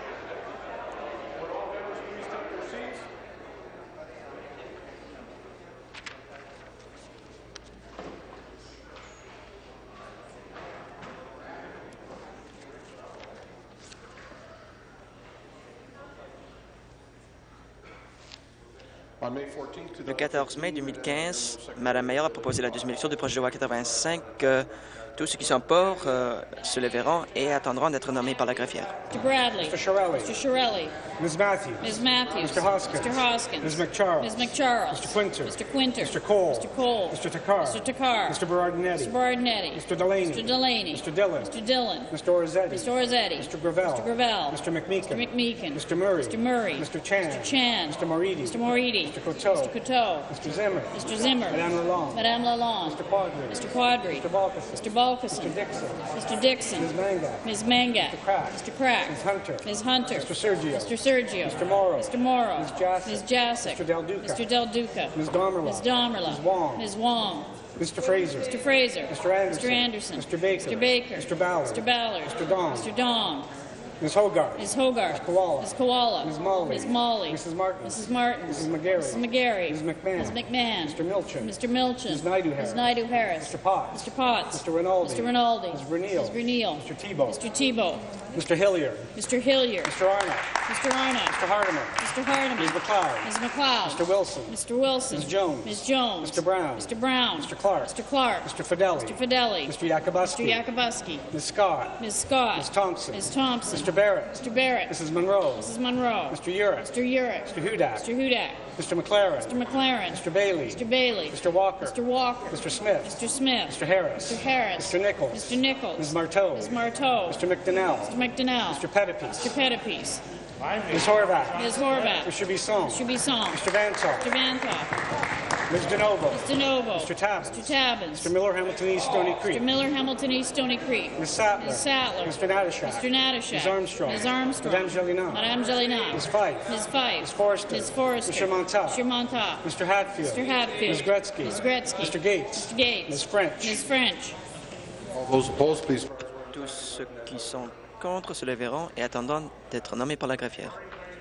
Le quatorze mai deux mille quinze, Mme Mayor a proposé la deuxième lecture du projet de loi quatre-vingt-cinq. Euh, tous ceux qui sont pour euh, se leveront et attendront d'être nommés par la greffière. Mister Bradley. Mister Shirelli. Mister Shirelli. Miz Matthews. Miz Matthews. Mister Hoskins. Mister Hoskins. Miz McCharles. Miz McCharles. Mister Quinter. Mister Quinter. Mister Cole. Mister Cole. Mister Takar. Mister Takar. Mister Berardinetti. Mister Berardinetti. Mister Delaney. Mister Delaney. Mister Dillon. Mister Dillon. Mister Orzetti. Mister Orzetti. Mister Gravel. Mister Gravel. Mister McMeekin. Mister McMeekin. Mister Murray. Mister Murray. Mister Chan. Mister Chan. Mister Moridi. Mister Moridi. Mister Coteau. Mister Coteau. Mister Zimmer. Mister Zimmer. Madame Lalonde. Madame Lalonde. Mister Quadri. Mister Quadri. Mister Balkison. Mister Balkison. Mister Dixon. Mister Dixon. Miz Mangat. Miz Mangat. Mister Crack. Mister Crack. Miz Hunter. Miz Hunter. Mister Sergio. Mister Sergio. Mister Morrow. Mister Morrow. Miz Jasic. Miz Jasic. Mister Del Duca. Mister Del Duca. Miz Domerla. Miz Domerla. Miz Wong. Miz Wong. Mister Fraser. Mister Fraser. Mister Anderson. Mister Anderson. Mister Baker. Mister Baker. Mister Ballard. Mister Ballard. Mister Dong. Mister Dong. Miz Hogarth. Miz Hogarth. Miz Koala. Miz Koala. Miz Molly. Miz Molly. Missus Martin. Missus Martin. Missus McGarry. Missus McGarry. Miz McMahon. Miz McMahon. Mister Milchin. Mister Milchin. Miz Naidu Harris. Miz Naidu Harris. Mister Potts. Mister Potts. Mister Rinaldi. Mister Rinaldi. Miz Verneal. Miz Verneal. Mister Tebow. Mister Tebow. Mister Hilliard. Mister Hilliard. Mister Arnott. Mister Arnott. Mister Hardiman. Mister Hardiman. Miz McLeod. Miz McLeod. Mister Wilson. Mister Wilson. Miz Jones. Miz Jones. Mister Brown. Mister Brown. Mister Clark. Mister Clark. Mister Fideli. Mister Fideli. Mister Yakubuski. Mister Yakubuski. Miz Scott. Miz Scott. Miz Thompson. Miz Thompson. Mister Barrett. Mister Barrett. Missus Monroe. Missus Monroe. Mister Urich. Mister Urich. Mister Hudak. Mister Hudak. Mister McLaren. Mister McLaren. Mister Bailey. Mister Bailey. Mister Walker. Mister Walker. Mister Smith. Mister Smith. Mister Harris. Mister Harris. Mister Nichols. Mister Nichols. Miz Marteau. Miz Marteau. Mister McDonnell. Mister McDonnell. Mister Pettipies. Mister Pettipies. Miz Horvath. Miz Horvath. Mister Bisson. Mister Bisson. Mister Vantoff. Mister Vantoff. Miz DeNovo. Miz DeNovo. Mister Tabbins. Mister Tabbins. Mister Miller Hamilton East Stony Mister Creek. Miller Hamilton East Stony Creek. Miz Sattler. Miz Sattler. Mister Natashak. Mister Natashak. Miz Armstrong. Miz Armstrong. Madame Jelena. Madame Jelena. Miz Fife. Miz Fife. Miz Forrester. Miz Forrester. Mister Montauk. Mister Montauk. Mister Hatfield. Mister Hatfield. Miz Gretzky. Miz Gretzky. Mister Gates. Mister Gates. Miz French. Miz French. All those opposed, please. Tous ceux qui sont contre se leveront et attendront d'être nommés par la greffière.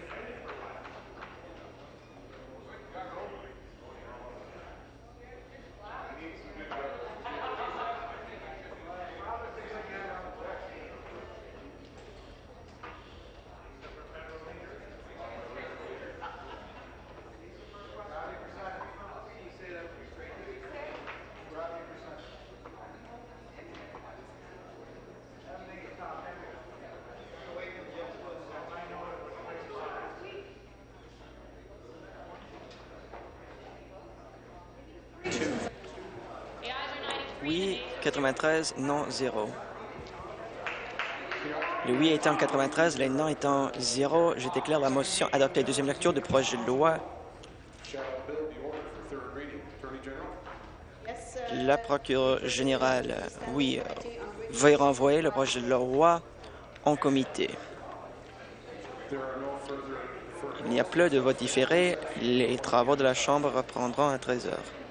Oui, quatre-vingt-treize, non, zéro. Le oui étant quatre-vingt-treize, le non étant zéro, je déclare la motion adoptée. Deuxième lecture du projet de loi. La procureure générale, oui, veuille renvoyer le projet de loi en comité. Il n'y a plus de vote différé. Les travaux de la Chambre reprendront à treize heures.